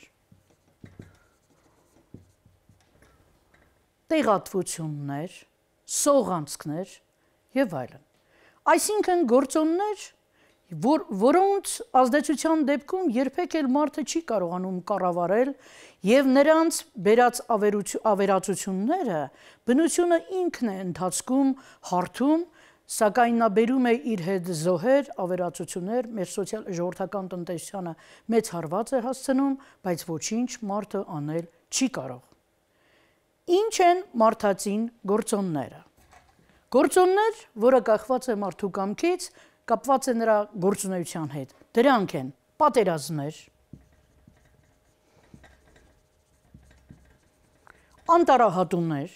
տեղատվություններ, սողանցքներ եւ այլն։ Այսինքն գործոններ, որոնց ազդեցության դեպքում երբեք էլ մարդը չի կարողանում կառավարել եւ նրանց բերած ավերածությունները բնությունը ինքն է ընթացքում հարթում, սակայն նա բերում է իր հետ զոհեր, ավերածություններ, մեր ժողովրդական տնտեսությանը մեծ հարված է հասցնում, բայց ոչինչ մարդը անել չի կարող։ Ինչ են մարդածին գործոնները։ Գործոններ, որը կախված է մարդու կամքից, կապված է նրա գործունեության հետ։ Դրանք են պատերազմներ, անտառահատումներ,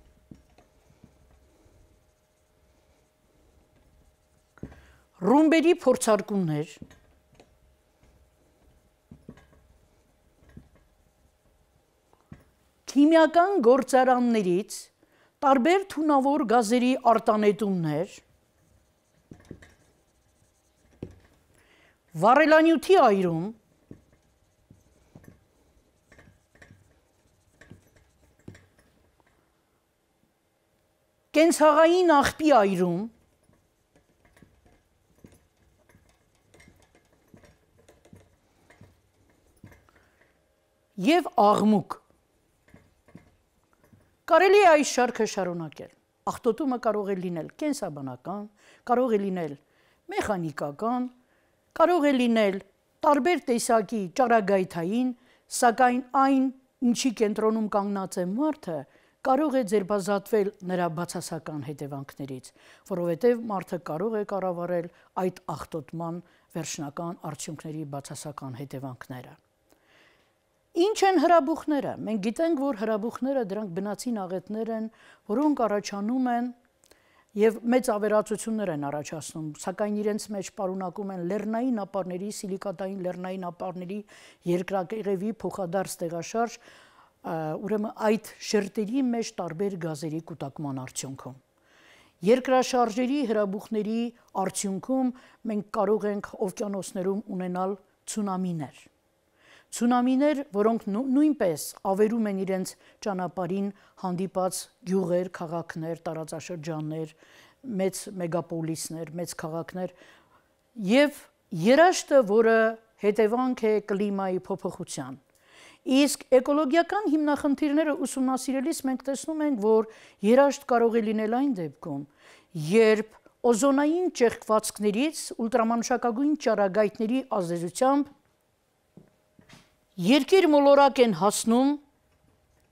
ռումբերի փորձարկումներ, քիմիական գործարաններից տարբեր թունավոր գազերի արտանետումներ, վառելանյութի այրում, կենցաղային աղբի այրում, եւ աղմուկ։ Կարելի է այս շարքը շարունակել։ Աղտոտումը կարող է լինել կենսաբանական, կարող է լինել մեխանիկական, կարող է լինել տարբեր տեսակի ճառագայթային, սակայն այն, ինչի կենտրոնում կանգնած է մարդը, կարող է ձերբազատվել նրա բացասական հետևանքներից, որովհետև մարդը կարող է կառավարել այդ աղտոտման վերջնական արդյունքների բացասական հետևանքները։ Ինչ են հրաբուխները։ Մենք գիտենք, որ հրաբուխները դրանք բնածին աղետներ են, որոնք առաջանում են եւ մեծ ավերածություններ են առաջացնում, սակայն իրենց մեջ պարունակում են լեռնային ապարների, սիլիկատային լեռնային ապարների երկրակեղևի փոխադարձ տեղաշարժ, ուրեմն այդ շերտերի մեջ տարբեր գազերի կուտակման արդյունքում։ Երկրաշարժերի հրաբուխների արդյունքում մենք կարող ենք օվկիանոսներում ունենալ ցունամիներ։ Ցունամիներ, որոնք նույնպես ավերում են իրենց ճանապարհին հանդիպած գյուղեր, քաղաքներ, տարածաշրջաններ, մեծ մեգապոլիսներ, մեծ քաղաքներ եւ երաշտը, որը հետևանք է կլիմայի փոփոխության։ Իսկ էկոլոգիական հիմնախնդիրները ուսումնասիրելիս մենք տեսնում ենք, որ երաշտ կարող է լինել այն դեպքում, երբ օզոնային ճեղքվածքներից ուլտրամանուշակագույն ճառագայթների ազդեցությամբ երկիր մոլորակ են հասնում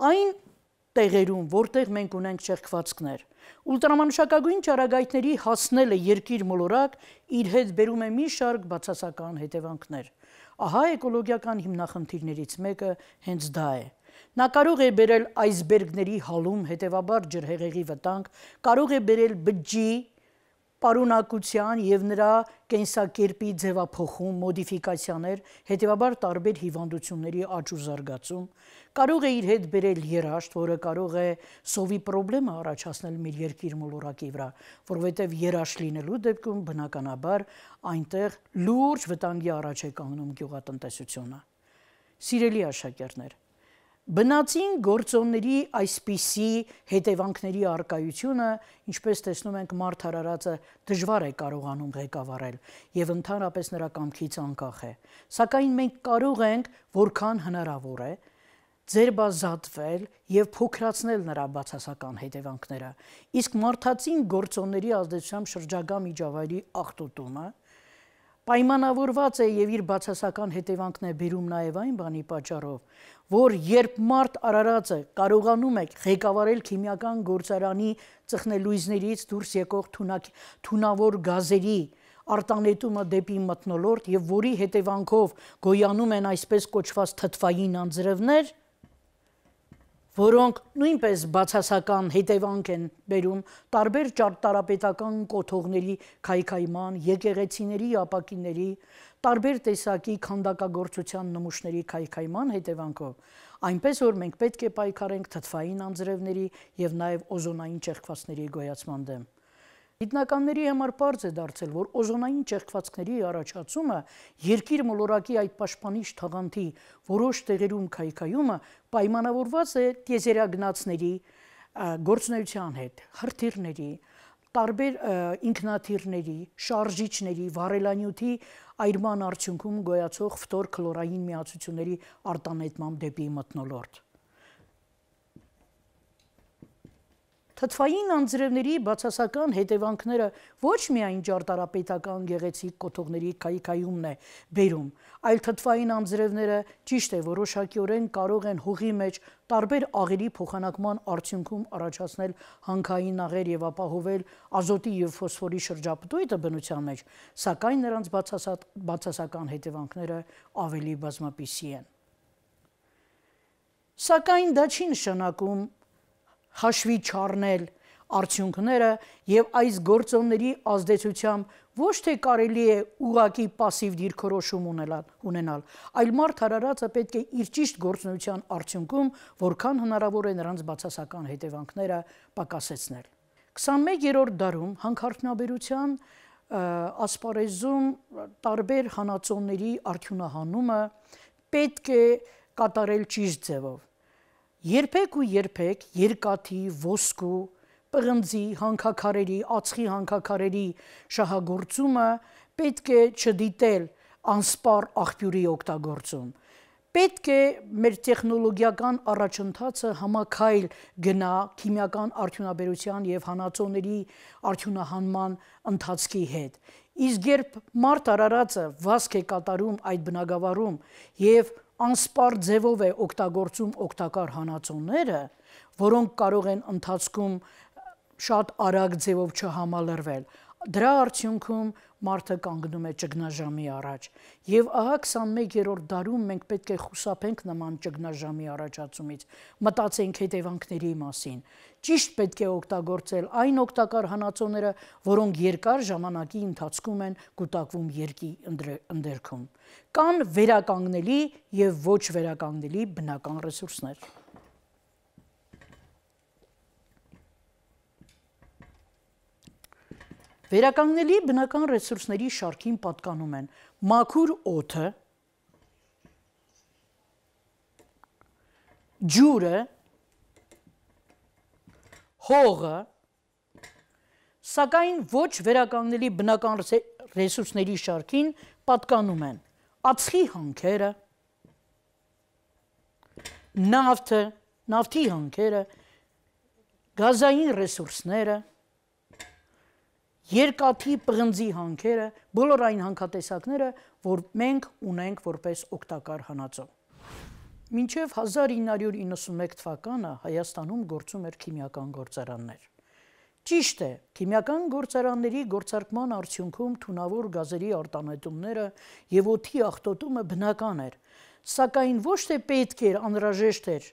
այն տեղերում, որտեղ մենք ունենք ճեղքվածքներ, ուլտրամանուշակագույն ճառագայթների հասնելը երկիր մոլորակ իր հետ բերում է մի շարք բացասական հետևանքներ։ Ահա էկոլոգիական հիմնախնդիրներից մեկը հենց դա է։ Նա կարող է բերել այսբերգների հալում, հետևաբար ջրհեղեղի վտանգ, կարող է բերել բջջի պարունակության եւ նրա կենսակերպի ձևափոխում, մոդիֆիկացիաներ, հետևաբար տարբեր հիվանդությունների աճ ու զարգացում, կարող է իր հետ բերել երաշտ, որը կարող է սովի պրոբլեմը առաջացնել մեր երկիր մոլորակի վրա, որովհետեւ երաշտ լինելու դեպքում բնականաբար այնտեղ լուրջ վտանգի առաջ է կանգնում գյուղատնտեսությունը։ Սիրելի աշակերտներ, բնածին գործոնների այսպիսի հետևանքների արկայությունը, ինչպես տեսնում ենք, մարդ արարածը դժվար է կարողանում ղեկավարել եւ ընդհանրապես նրա կամքից անկախ է։ Սակայն մենք կարող ենք, որքան հնարավոր է, ձերբազատվել եւ փոքրացնել նրա բացասական հետևանքները։ Իսկ մարդածին գործոնների ազդեցությամբ շրջագա միջավայրի աղտոտումը պայմանավորված է եւ իր բացասական հետևանքն է բերում նաեւ այն բանի պատճառով, որ երբ մարդ արարածը կարողանում է ղեկավարել քիմիական գործարանի ծխնելույզներից դուրս եկող թունավոր գազերի արտանետումը դեպի մթնոլորտ եւ որի հետևանքով գոյանում են այսպես կոչված թթվային անձրևներ, որոնք նույնպես բացասական հետևանք են բերում տարբեր ճարտարապետական կոթողների քայքայման, եկեղեցիների ապակիների, տարբեր տեսակի քանդակագործության նմուշների քայքայման հետևանքով, այնպես որ մենք պետք է պայքարենք թթվային անձրևների եւ նաեւ օզոնային ճեղքվածքների գոյացման դեմ։ Գիտնականների համար պարզ է դարձել, որ օզոնային ճեղքվածքների առաջացումը երկիր մոլորակի այդ պաշտպանիչ թաղանթի որոշ տեղերում քայքայումը պայմանավորված է տիեզերագնացների գործունեության հետ, հրթիռների, տարբեր ինքնաթիռների, շարժիչների, վառելանյութի այրման արդյունքում գոյացող ֆտոր քլորային միացությունների արտանետմամբ դեպի մթնոլորտ։ Թթվային անձրևների բացասական հետևանքները ոչ միայն ճարտարապետական գեղեցիկ կոթողների քայքայումն է բերում, այլ թթվային անձրևները ճիշտ է որոշակիորեն կարող են հողի մեջ տարբեր աղերի փոխանակման արդյունքում առաջացնել հանքային աղեր եւ ապահովել ազոտի եւ ֆոսֆորի շրջապտույտը բնության մեջ, սակայն նրանց բացասական հետևանքները ավելի բազմապիսի են։ Սակայն դա չի նշանակում հաշվի չառնել արդյունքները եւ այս գործոնների ազդեցությամբ ոչ թե կարելի է ուղղակի пассив դիրքորոշում ունենալ, այլ մարդ արարածը պետք է իր ճիշտ գործունեության արդյունքում որքան հնարավոր է նրանց բացասական հետևանքները պակասեցնել։ 21-րդ դարում հանքարդյունաբերության ասպարեզում տարբեր հանածոների արդյունահանումը պետք է կատարել ճիշտ ձևով։ Երբեք ու երբեք երկաթի, ոսկու, պղնձի, հանքաքարերի, ածխի հանքաքարերի շահագործումը պետք է չդիտել անսպառ աղբյուրի օգտագործում։ Պետք է մեր տեխնոլոգիական առաջընթացը համակայլ գնա քիմիական արդյունաբերության եւ հանածոների արդյունահանման ընթացքի հետ։ Իսկ երբ մարդ արարածը վազք է կատարում այդ բնագավառում եւ անսպառ ձևով է օգտագործում օգտակար հանածոները, որոնք կարող են ընթացքում շատ արագ ձևով չհամալրվել, դրա արդյունքում մարդը կանգնում է ճգնաժամի առաջ։ Եվ ահա 21-րդ դարում մենք պետք է խուսափենք նման ճգնաժամի առաջացումից, մտածենք հետևանքների մասին։ Ճիշտ պետք է օգտագործել այն օգտակար հանածոները, որոնք երկար ժամանակի ընթացքում են կուտակվում երկի ընդերքում։ Կան վերականգնելի եւ ոչ վերականգնելի բնական ռեսուրսներ։ Վերականգնելի բնական ռեսուրսների շարքին պատկանում են մաքուր օդը, ջուրը, հողը, սակայն ոչ վերականգնելի բնական ռեսուրսների շարքին պատկանում են ածխի հանքերը, նավթը, նավթի հանքերը, գազային ռեսուրսները, երկաթի պղնձի հանքերը, բոլոր այն հանքատեսակները, որ մենք ունենք որպես օգտակար հանածո։ Մինչև 1991 թվականը Հայաստանում գործում էր քիմիական գործարաններ։ Ճիշտ է, քիմիական գործարանների գործարկման արդյունքում թունավոր գազերի արտանետումները եւ օդի աղտոտումը բնական էր, սակայն ոչ թե պետք էր անհրաժեշտ էր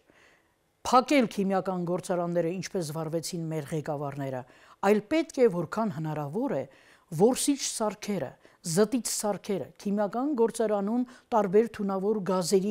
փակել քիմիական գործարանները, ինչպես վարվեցին մեր ղեկավարները, այլ պետք է որքան հնարավոր է որսիչ սարքերը, զտիչ սարքերը, քիմիական գործարանում տարբեր թունավոր գազերի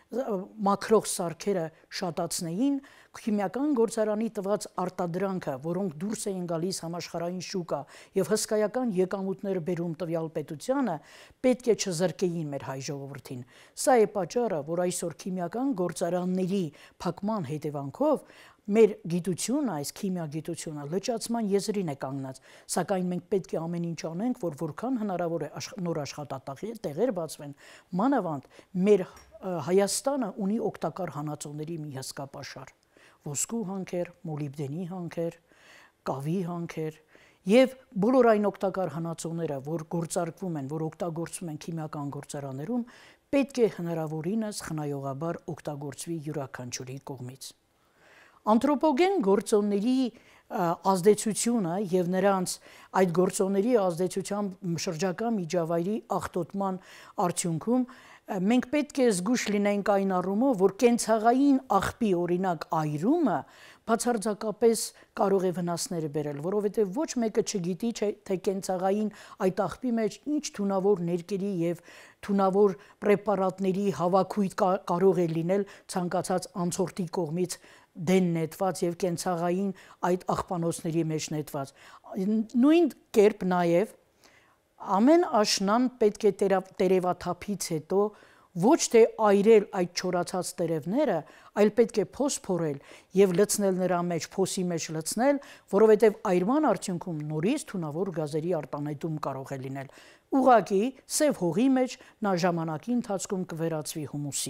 մաքրող սարքերը շատացնեին, քիմիական գործարանի տված արտադրանքը, որոնք դուրս էին գալիս համաշխարհային շուկա եւ հսկայական եկամուտներ բերում տվյալ պետությանը, պետք է չզրկեին մեր հայ ժողովրդին։ Սա է պատճառը, որ այսօր քիմիական գործարանների փակման հետևանքով մեր գիտությունը, այս քիմիագիտությունը լճացման եզրին է կանգնած, սակայն մենք պետք է ամեն ինչ անենք, որ որքան հնարավոր է նոր աշխատատեղեր բացվեն, մանավանդ մեր Հայաստանը ունի օգտակար հանածոների մի հսկա պաշար, ոսկու հանքեր, մոլիբդենի հանքեր, կավի հանքեր եւ բոլոր այն օգտակար հանածոները, որ գործարկվում են, որ օգտագործվում են քիմիական գործարաններում, պետք է հնարավորինս խնայողաբար օգտագործվի յուրաքանչյուրի կողմից։ Անթրոպոգեն գործոնների ազդեցությունը եւ նրանց այդ գործոնների ազդեցությամբ շրջակա միջավայրի աղտոտման արդյունքում մենք պետք է զգուշ լինենք այն առումով, որ կենցաղային աղբի օրինակ այրումը բացարձակապես կարող է վնասներ բերել, որովհետև ոչ մեկը չգիտի, թե կենցաղային այդ աղբի մեջ ինչ թունավոր ներկերի եւ թունավոր պրեպարատների հավաքույթ կարող է լինել ցանկացած անցորդի կողմից դեն նետված եւ կենցաղային այդ աղբանոցների մեջ նետված։ Նույն կերպ նաեւ ամեն աշնան պետք է տերևաթափից հետո ոչ թե այրել այդ չորացած տերևները, այլ պետք է փոս փորել եւ լցնել նրա մեջ, փոսի մեջ լցնել, որովհետեւ այրման արդյունքում նորից թունավոր գազերի արտանետում կարող է լինել։ Ուղղակի սև հողի մեջ նա ժամանակի ընթացքում կվերածվի հումուսի։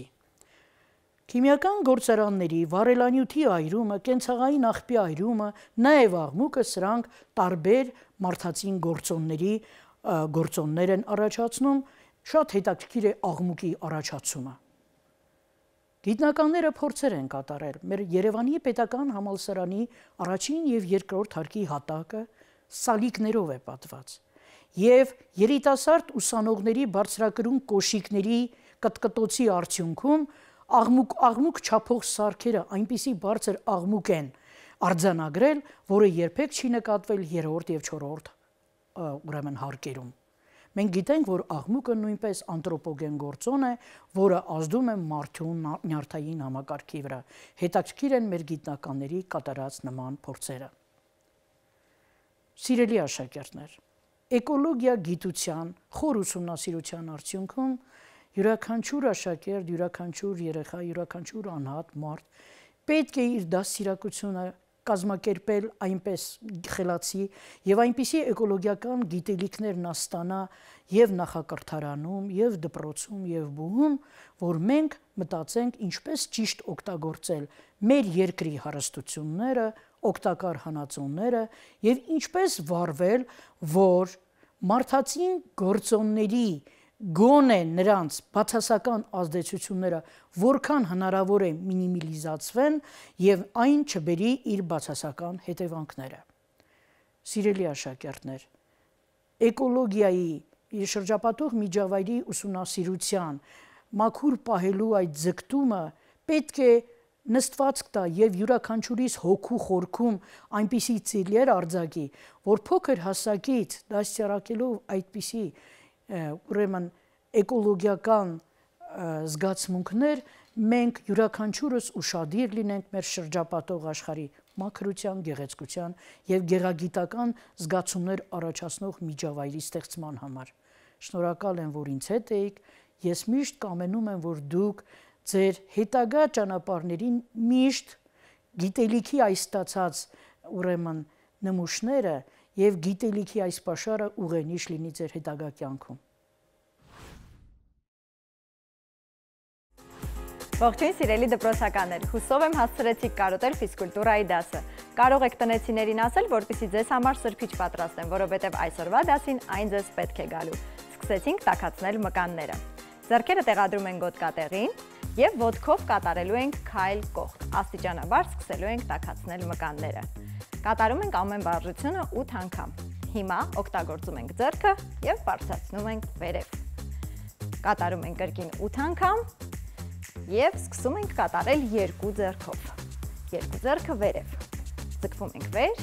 Քիմիական գործարանների վարելանյութի այրումը, կենցաղային աղբի այրումը, նաև աղմուկը սրանք տարբեր մարդածին գործոններ են առաջացնում, շատ հետաքրքիր է աղմուկի առաջացումը։ Գիտնականները փորձեր են կատարել, մեր Երևանի պետական համալսարանի առաջին եւ երկրորդ հարկի հատակը սալիկներով է պատված, եւ երիտասարդ ուսանողների բարձրակրում կոշիկների կտկտոցի արդյունքում աղմուկ չափող սարքերը այնպիսի բարձր աղմուկ են արձանագրել, որը երբեք չի նկատվել երրորդ եւ չորրորդ ուրեմն հարկերում։ Մենք գիտենք, որ աղմուկը նույնպես անթրոպոգեն գործոն է, որը ազդում է մարդու նյարդային համակարգի վրա։ Հետաքրքիր են մեր գիտնականների կատարած նման փորձերը։ Սիրելի աշակերտներ, էկոլոգիա գիտության խոր ուսումնասիրության արդյունքում յուրաքանչյուր աշակերտ, յուրաքանչյուր երեխա, յուրաքանչյուր անհատ մարդ պետք է իր դաստիարակությունը կազմակերպել այնպես խելացի եւ այնպիսի էկոլոգիական գիտելիքներն ստանա եւ նախակրթարանում, եւ դպրոցում, եւ բուհում, որ մենք մտածենք ինչպես ճիշտ օգտագործել մեր երկրի հարստությունները, օգտակար հանածոները եւ ինչպես վարվել, որ մարդածին գործոնների գոնե նրանց բացասական ազդեցությունները որքան հնարավոր է մինիմալիզացվեն եւ այն չբերի իր բացասական հետևանքները։ Սիրելի աշակերտներ, էկոլոգիայի շրջապատող միջավայրի ուսումնասիրության մաքուր պահելու այդ ձգտումը պետք է նստվածք տա եւ յուրաքանչյուրիս հոգու խորքում այնպիսի ծիլեր արձակի, որ փոքր հասակից դաստիարակելով այդպիսի ուրեմն էկոլոգիական զգացմունքներ մենք յուրաքանչյուրս ուշադիր լինենք մեր շրջապատող աշխարհի մաքրության, գեղեցկության եւ գեղագիտական զգացումներ առաջացնող միջավայրի ստեղծման համար։ Շնորհակալ եմ, որ ինձ հետ էիք։ Ես միշտ կամենում եմ, որ դուք ձեր հետագա ճանապարհներին միշտ գիտելիքի այս ստացած ուրեմն նմուշները եւ գիտելիքի այս պաշարը ուղենիշ լինի ձեր հետագա կյանքում։ Ողջույն սիրելի դպրոցականներ, հուսով եմ հասցրեցիք կարոտել ֆիզկուլտուրայի դասը։ Կարող եք տնեցիներին ասել, որպեսզի ձեզ համար սրբիչ պատրաստեն, որովհետև այսօրվա դասին այն ձեզ պետք է գալու։ Սկսեցինք տաքացնել մկանները։ Ձեռքերը տեղադրում են գոտկատեղին, Եվ ոտքով կատարելու ենք քայլ կողք։ Աստիճանաբար սկսելու ենք տաքացնել մկանները։ Կատարում ենք ամեն վարժությունը 8 անգամ։ Հիմա օգտագործում ենք ձեռքը եւ բարձրացնում ենք վերև։ Կատարում ենք կրկին 8 անգամ եւ սկսում ենք կատարել երկու ձեռքով։ Երկու ձեռքը վերև։ Ձգվում ենք վեր։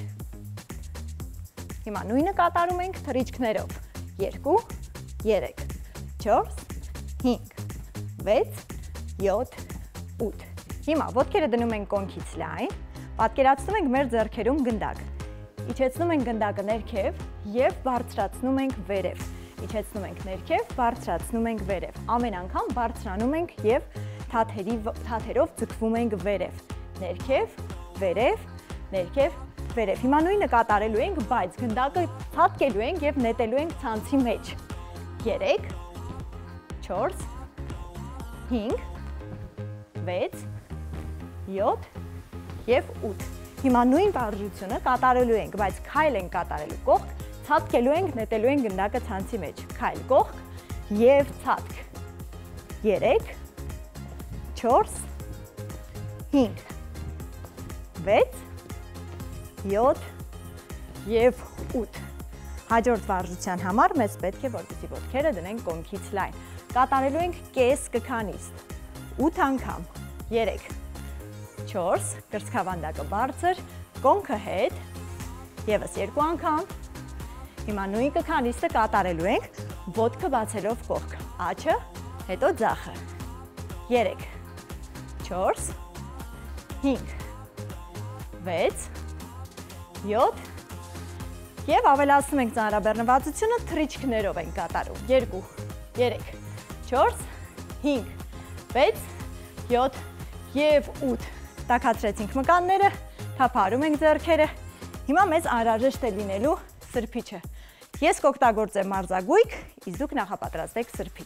Հիմա նույնը կատարում ենք թռիչքներով։ 2, 3, 4, 5, 6, 7, 8։ Հիմա ոտքերը դնում ենք կոնքից լայն, պատկերացնում ենք մեր ձեռքերում գնդակ։ Իջեցնում ենք գնդակը ներքև եւ բարձրացնում ենք վերև։ Իջեցնում ենք ներքև, բարձրացնում ենք վերև։ Ամեն անգամ բարձրանում ենք եւ թաթերով ձգվում ենք վերև։ Ներքև, վերև, ներքև, վերև։ Հիմա նույնը կատարելու ենք, բայց գնդակը ցատկելու ենք եւ նետելու ենք ցանցի մեջ։ 3, 4, 5, 6, 7 եւ 8։ Հիմա նույն վարժությունը կատարելու ենք, բայց քայլ ենք կատարելու կողք, ցատկելու ենք, նետելու ենք գնդակը ցանցի մեջ։ Քայլ կողք եւ ցատկ։ 3, 4, 5, 6, 7 եւ 8։ Հաջորդ վարժության համար մեզ պետք է որպեսզի ոտքերը դնենք կոնքից լայն։ Կատարելու ենք կես կքանիստ։ 8 անգամ, 3, 4, կրծքավանդակը բարձր, կոնքը հետ, եւս 2 անգամ։ Հիմա նույն կքանիստը կատարելու ենք ոտքը բացելով կողք, աչը, հետո ձախը։ 3, 4, 5, 6, 7 եւ ավելացնում ենք ծանրաբեռնվածությունը, թռիչքներով ենք կատարում։ 2, 3, 4, 5, 6, 7 եւ 8։ Տաքացրեցինք մկանները, թափարում ենք ձեռքերը։ Հիմա մեզ անհրաժեշտ է լինելու սրբիչը։ Ես կօգտագործեմ մարզագույք, իսկ դուք նախապատրաստեք սրբիչ։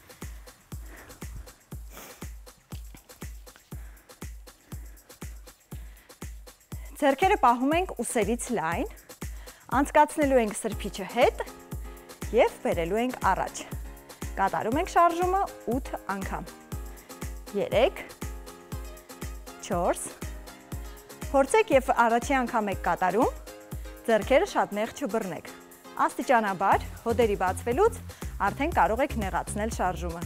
Ձեռքերը պահում ենք ուսերից լայն, անցկացնելու ենք սրբիչը հետ եւ բերելու ենք առաջ։ Կատարում ենք շարժումը 8 անգամ։ 3, 4, փորձեք եւ առաջի անգամ եք կատարում, ձեռքերը շատ նեղ չբռնեք։ Աստիճանաբար հոդերի բացվելուց արդեն կարող եք նեղացնել շարժումը։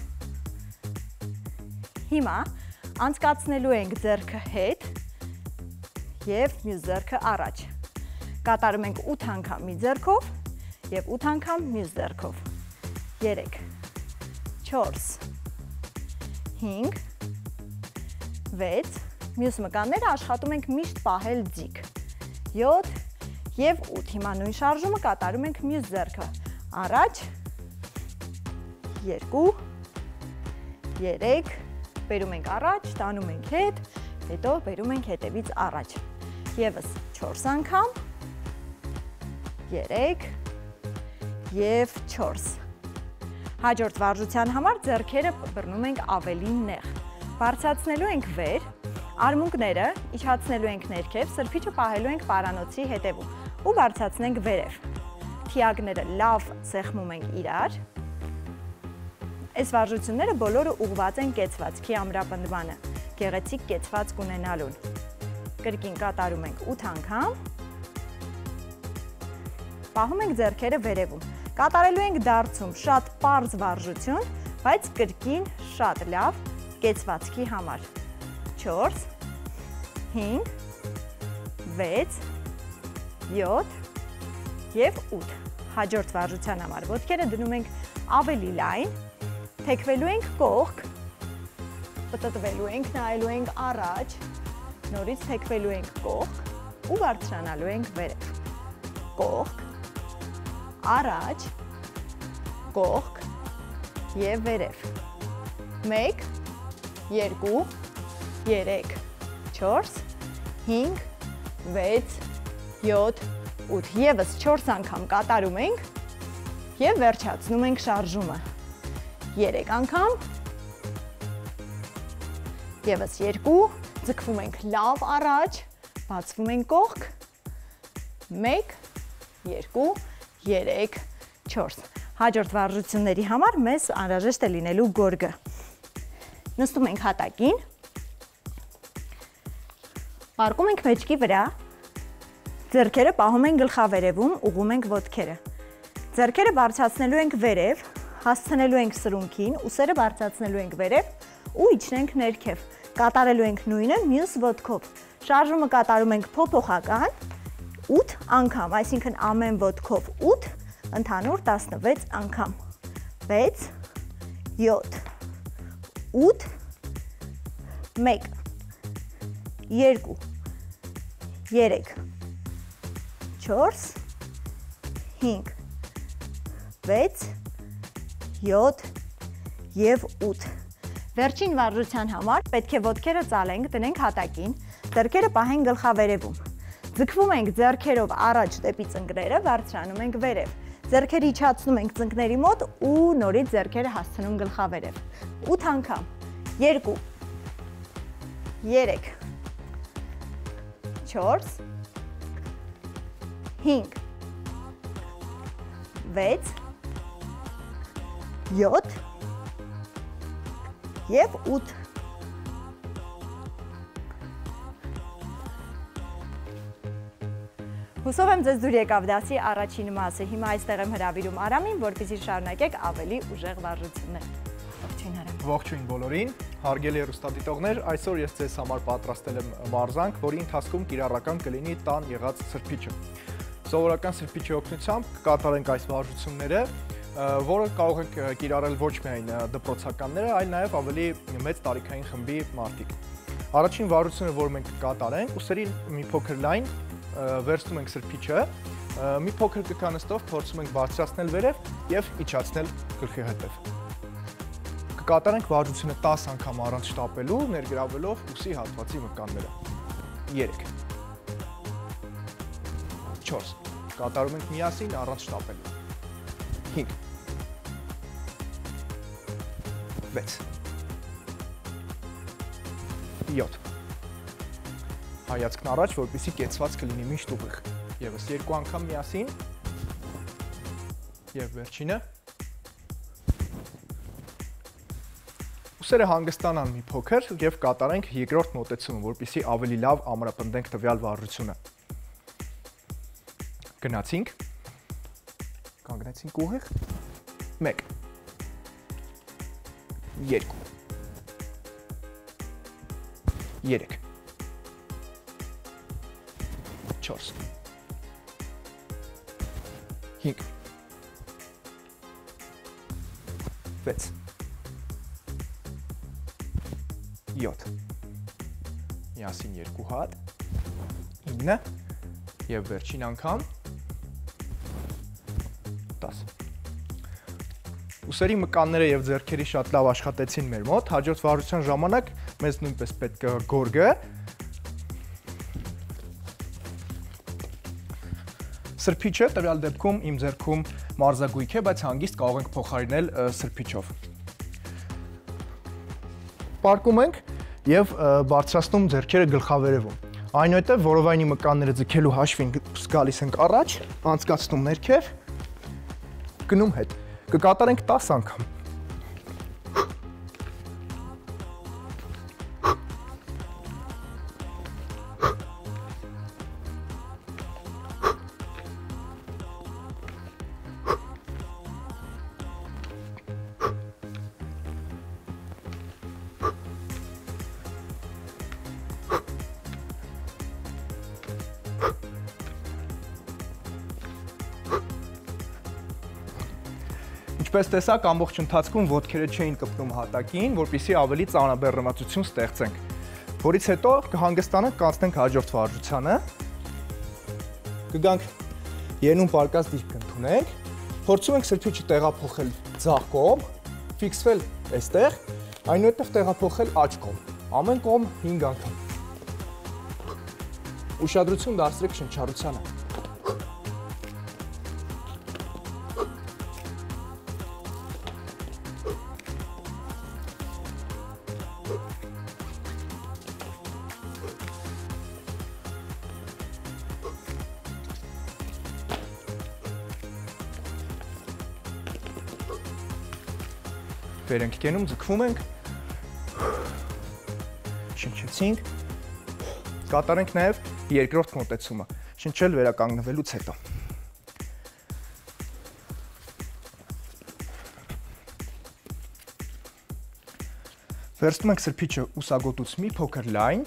Հիմա անցկացնելու ենք ձեռքը հետ եւ մյուս ձեռքը առաջ։ Կատարում ենք 8 անգամ մի ձեռքով եւ 8 անգամ մյուս ձեռքով։ 3, 4, 5, 6, մյուս մկանները աշխատում ենք միշտ պահել ձիգ։ 7 եւ 8, հիմա նույն շարժումը կատարում ենք մյուս ձեռքը։ Առաջ, 2, 3, բերում ենք առաջ, տանում ենք հետ, հետո բերում ենք հետևից առաջ։ Եվս 4 անգամ, 3 եւ 4։ Հաջորդ վարժության համար ձեռքերը բռնում ենք ավելի նեղ։ Բարձրացնելու ենք վեր, արմունկները իջացնելու ենք ներքև, սրբիչը պահելու ենք պարանոցի հետևում ու բարձրացնենք վերև։ Թիակները լավ սեղմում ենք իրար։ Այս վարժությունները բոլորը ուղղված են կեցվածքի ամրապնդմանը, գեղեցիկ կեցվածք ունենալուն։ Կրկին կատարում ենք 8 անգամ։ Պահում ենք ձեռքերը վերևում։ Կատարելու ենք դարձում շատ պարզ վարժություն, բայց կրկին շատ լավ կեցվածքի համար։ 4, 5, 6, 7 եւ 8։ Հաջորդ վարժության համար ոտքերը դնում ենք ավելի լայն, թեքվելու ենք կողք, պտտվելու ենք, նայելու ենք առաջ, նորից թեքվելու ենք կողք ու բարձրանալու ենք վերև։ Կողք, առաջ, կողք եւ վերև։ 1, 2, 3, 4, 5, 6, 7, 8 եւս 4 անգամ կատարում ենք եւ վերջացնում ենք շարժումը։ 3 անգամ, եւս 2, ձգվում ենք լավ առաջ, բացվում ենք կողք, 1, 2, 3, 4։ Հաջորդ վարժությունների համար մեզ անհրաժեշտ է լինելու գորգը։ Նստում ենք հատակին։ Պառկում ենք մեջքի վրա։ Ձեռքերը պահում ենք գլխավերևում, ուղղում ենք ոտքերը։ Ձեռքերը բարձրացնելու ենք վերև, հասցնելու ենք սրունքին, ուսերը բարձրացնելու ենք վերև ու իջնենք ներքև։ Կատարելու ենք նույնը մյուս ոտքով։ Շարժումը կատարում ենք փոփոխական 8 անգամ, այսինքն ամեն ոտքով 8, ընդհանուր 16 անգամ։ 6, 7, 8, 1, 2, 3, 4, 5, 6, 7 և 8։ Վերջին վարժության համար պետք է ոտքերը ծալենք, դնենք հատակին, ձեռքերը պահենք գլխավերևում։ Ձգվում ենք ձեռքերով առաջ դեպի ծնկները, բարձրանում ենք վերև։ Ձեռքերը իջացնում ենք ծնկների մոտ ու նորից ձեռքերը հասցնում գլխավերև։ 8 անգամ։ 2, 3, 4, 5, 6, 7 և 8։ Հուսով եմ ձեզ դուր եկավ դասի առաջին մասը։ Հիմա այստեղ եմ հրավիրում Արամին, որպեսզի շարունակեք ավելի ուժեղ վարժություններ։ Ողջույն Արամ։ Ողջույն բոլորին, հարգելի հեռուստադիտողներ, այսօր ես ձեզ համար պատրաստել եմ մարզանք, որի ընթացքում կիրառական կլինի տան եղած սրբիչը։ Սովորական սրբիչի օգնությամբ կկատարենք այս վարժությունները, որը կարող ենք կիրառել ոչ միայն դպրոցականները, այլ նաև ավելի մեծ տարիքային խմբի մարդիկ։ Առաջին վարժությունը, որը մենք կկատարենք, ուսերի մի փոքր լայն վերցնում ենք սրբիչը, մի փոքր կկանստով փորձում ենք բարձրացնել վերև և իջացնել գլխի հետև։ Կկատարենք վարժությունը 10 անգամ առանց շտապելու, ներգրավելով ուսի հատվածի մկանները։ 3, 4, կատարում ենք միասին առանց շտապելու։ 5, 6, 7, հայացքն առաջ, որպեսզի կեցված կլինի միշտ ուղիղ։ Եվս 2 անգամ միասին և վերջինը։ Ուսերը հանգստանան մի փոքր և կատարենք երկրորդ մոտեցումը, որպեսզի ավելի լավ ամրապնդենք տվյալ վարժությունը։ Գնացինք, կանգնեցինք ուղիղ, 1, 2, 3, 4, 5, 6, 7, միասին 2 հատ, 9 և վերջին անգամ 10։ Ուսերի մկանները և ձեռքերի շատ լավ աշխատեցին մեր մոտ, հաջորդ վարժության ժամանակ մեզ նույնպես պետք է գորգը։ Սրբիչը տվյալ դեպքում իմ ձեռքում մարզագույք է, բայց հանգիստ կարող ենք փոխարինել սրբիչով։ Պառկում ենք և բարձրացնում ձեռքերը գլխավերևում։ Այնուհետև որովայնի մկանները ձգելու հաշվին գալիս ենք առաջ, անցկացնում ներքև, գնում հետ։ Կկատարենք 10 անգամ։ Ինչպես տեսակ, ամբողջ ընթացքում ոտքերը չէին կպնում հատակին, որպեսզի ավելի ծանրաբեռնվածություն ստեղծենք։ Որից հետո կհանգստանանք, կանցնենք հաջորդ վարժությանը։ Կգանք ելուն պարկած դիրք կընդունենք, փորձում ենք սրբիչը տեղափոխել ձախ կողմ, ֆիքսվել այստեղ, այնուհետև տեղափոխել աջ կողմ, ամեն կողմ 5 անգամ։ Ուշադրություն դարձրեք շնչառությանը։ Վեր ենք կենում, ձգվում ենք, Շնչեցինք։ Կատարենք նաև երկրորդ մոտեցումը, շնչել վերականգնվելուց հետո։ Վերցնում ենք սրբիչը ուսագոտուց մի փոքր լայն։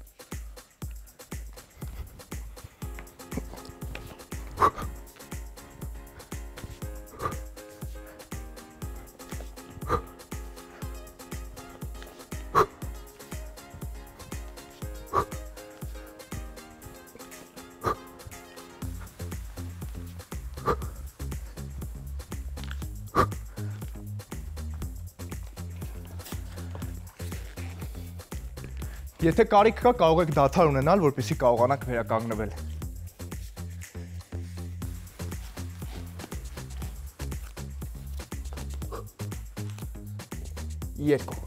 Եթե կարիք կա, կարող եք դադար ունենալ, որպեսզի կարողանաք վերականգնվել։ Երկու,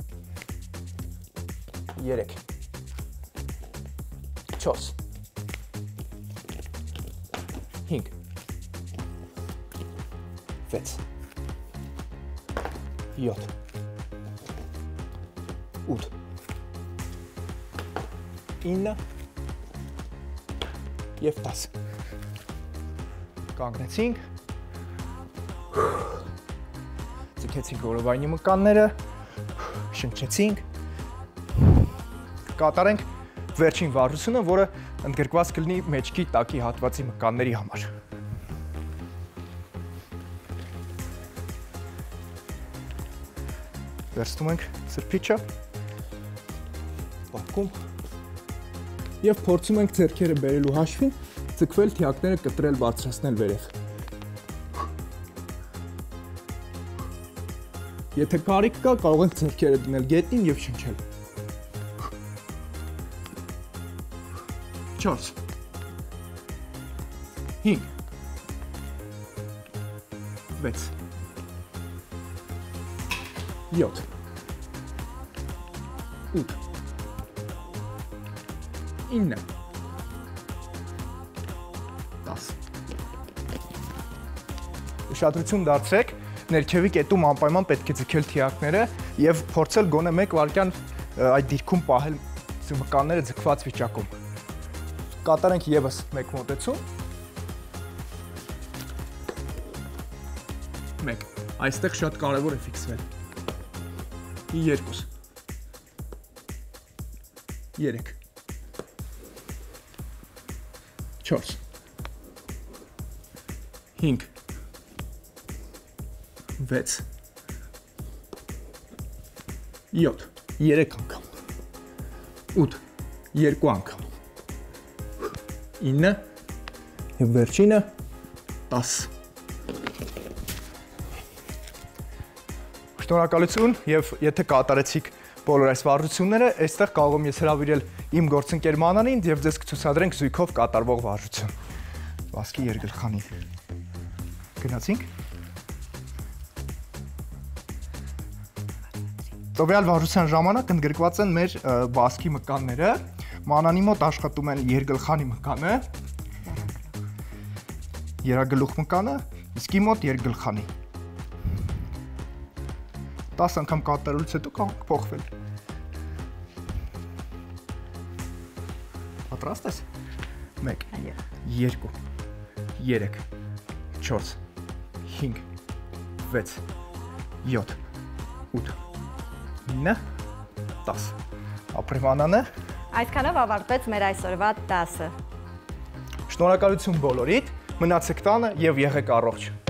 երեք, չորս, հինգ, վեց, յոթ, ութ, 9 եւ 10 կանգնեցինք ձգեցինք որովայնի մկանները շնչեցինք կատարենք վերջին վարժությունը, որը ընդգրկված կլինի մեջքի տակի հատվածի մկանների համար վերցնում ենք սրբիչը պահքում Եվ փորձում ենք ձեռքերը բերելու հաշվին, ձգվել թիակները կտրել բարձրացնել վերև։ Եթե կարիք կա, կարող ենք ձեռքերը դնել գետնին եւ շնչել։ 4 5 6 7 8 9 10 Ուշադրություն դարձրեք, ներքևի կետում անպայման պետք է ձգել թիակները եւ փորձել գոնե 1 վայրկյան այդ դիրքում պահել մկանները ձգված վիճակում։ Կատարենք եւս 1 մոտեցում։ 1 Այստեղ շատ կարեւոր է ֆիքսվել։ 2 3 4 5 6 7 3 անգամ 8 2 անգամ 9 եւ վերջինը 10 Շնորհակալություն եւ եթե կատարեցիք բոլոր այս վարժությունները, այստեղ կարող եմ ես հրավիրել իմ գործընկեր Մանանին եւ ձեզ կցուցադրենք զույգով կատարվող վարժություն։ Վազքի երկգլխանին։ Գնացինք։ Տվյալ վարժության ժամանակ ընդգրկված են մեր վազքի մկանները։ Մանանի մոտ աշխատում են երկգլխանի մկանը, երագլուխ մկանը, իսկ իմ մոտ երկգլխանի։ 10 անգամ կատարելուց հետո կարող փոխվել։ Պատրաստ ես։ 1 2 3 4 5 6 7 8 9 10 Ապրեմանանը Այսքանով ավարտվեց մեր այսօրվա դասը։ Շնորհակալություն բոլորիդ, մնացեք տանը եւ եղեք առողջ։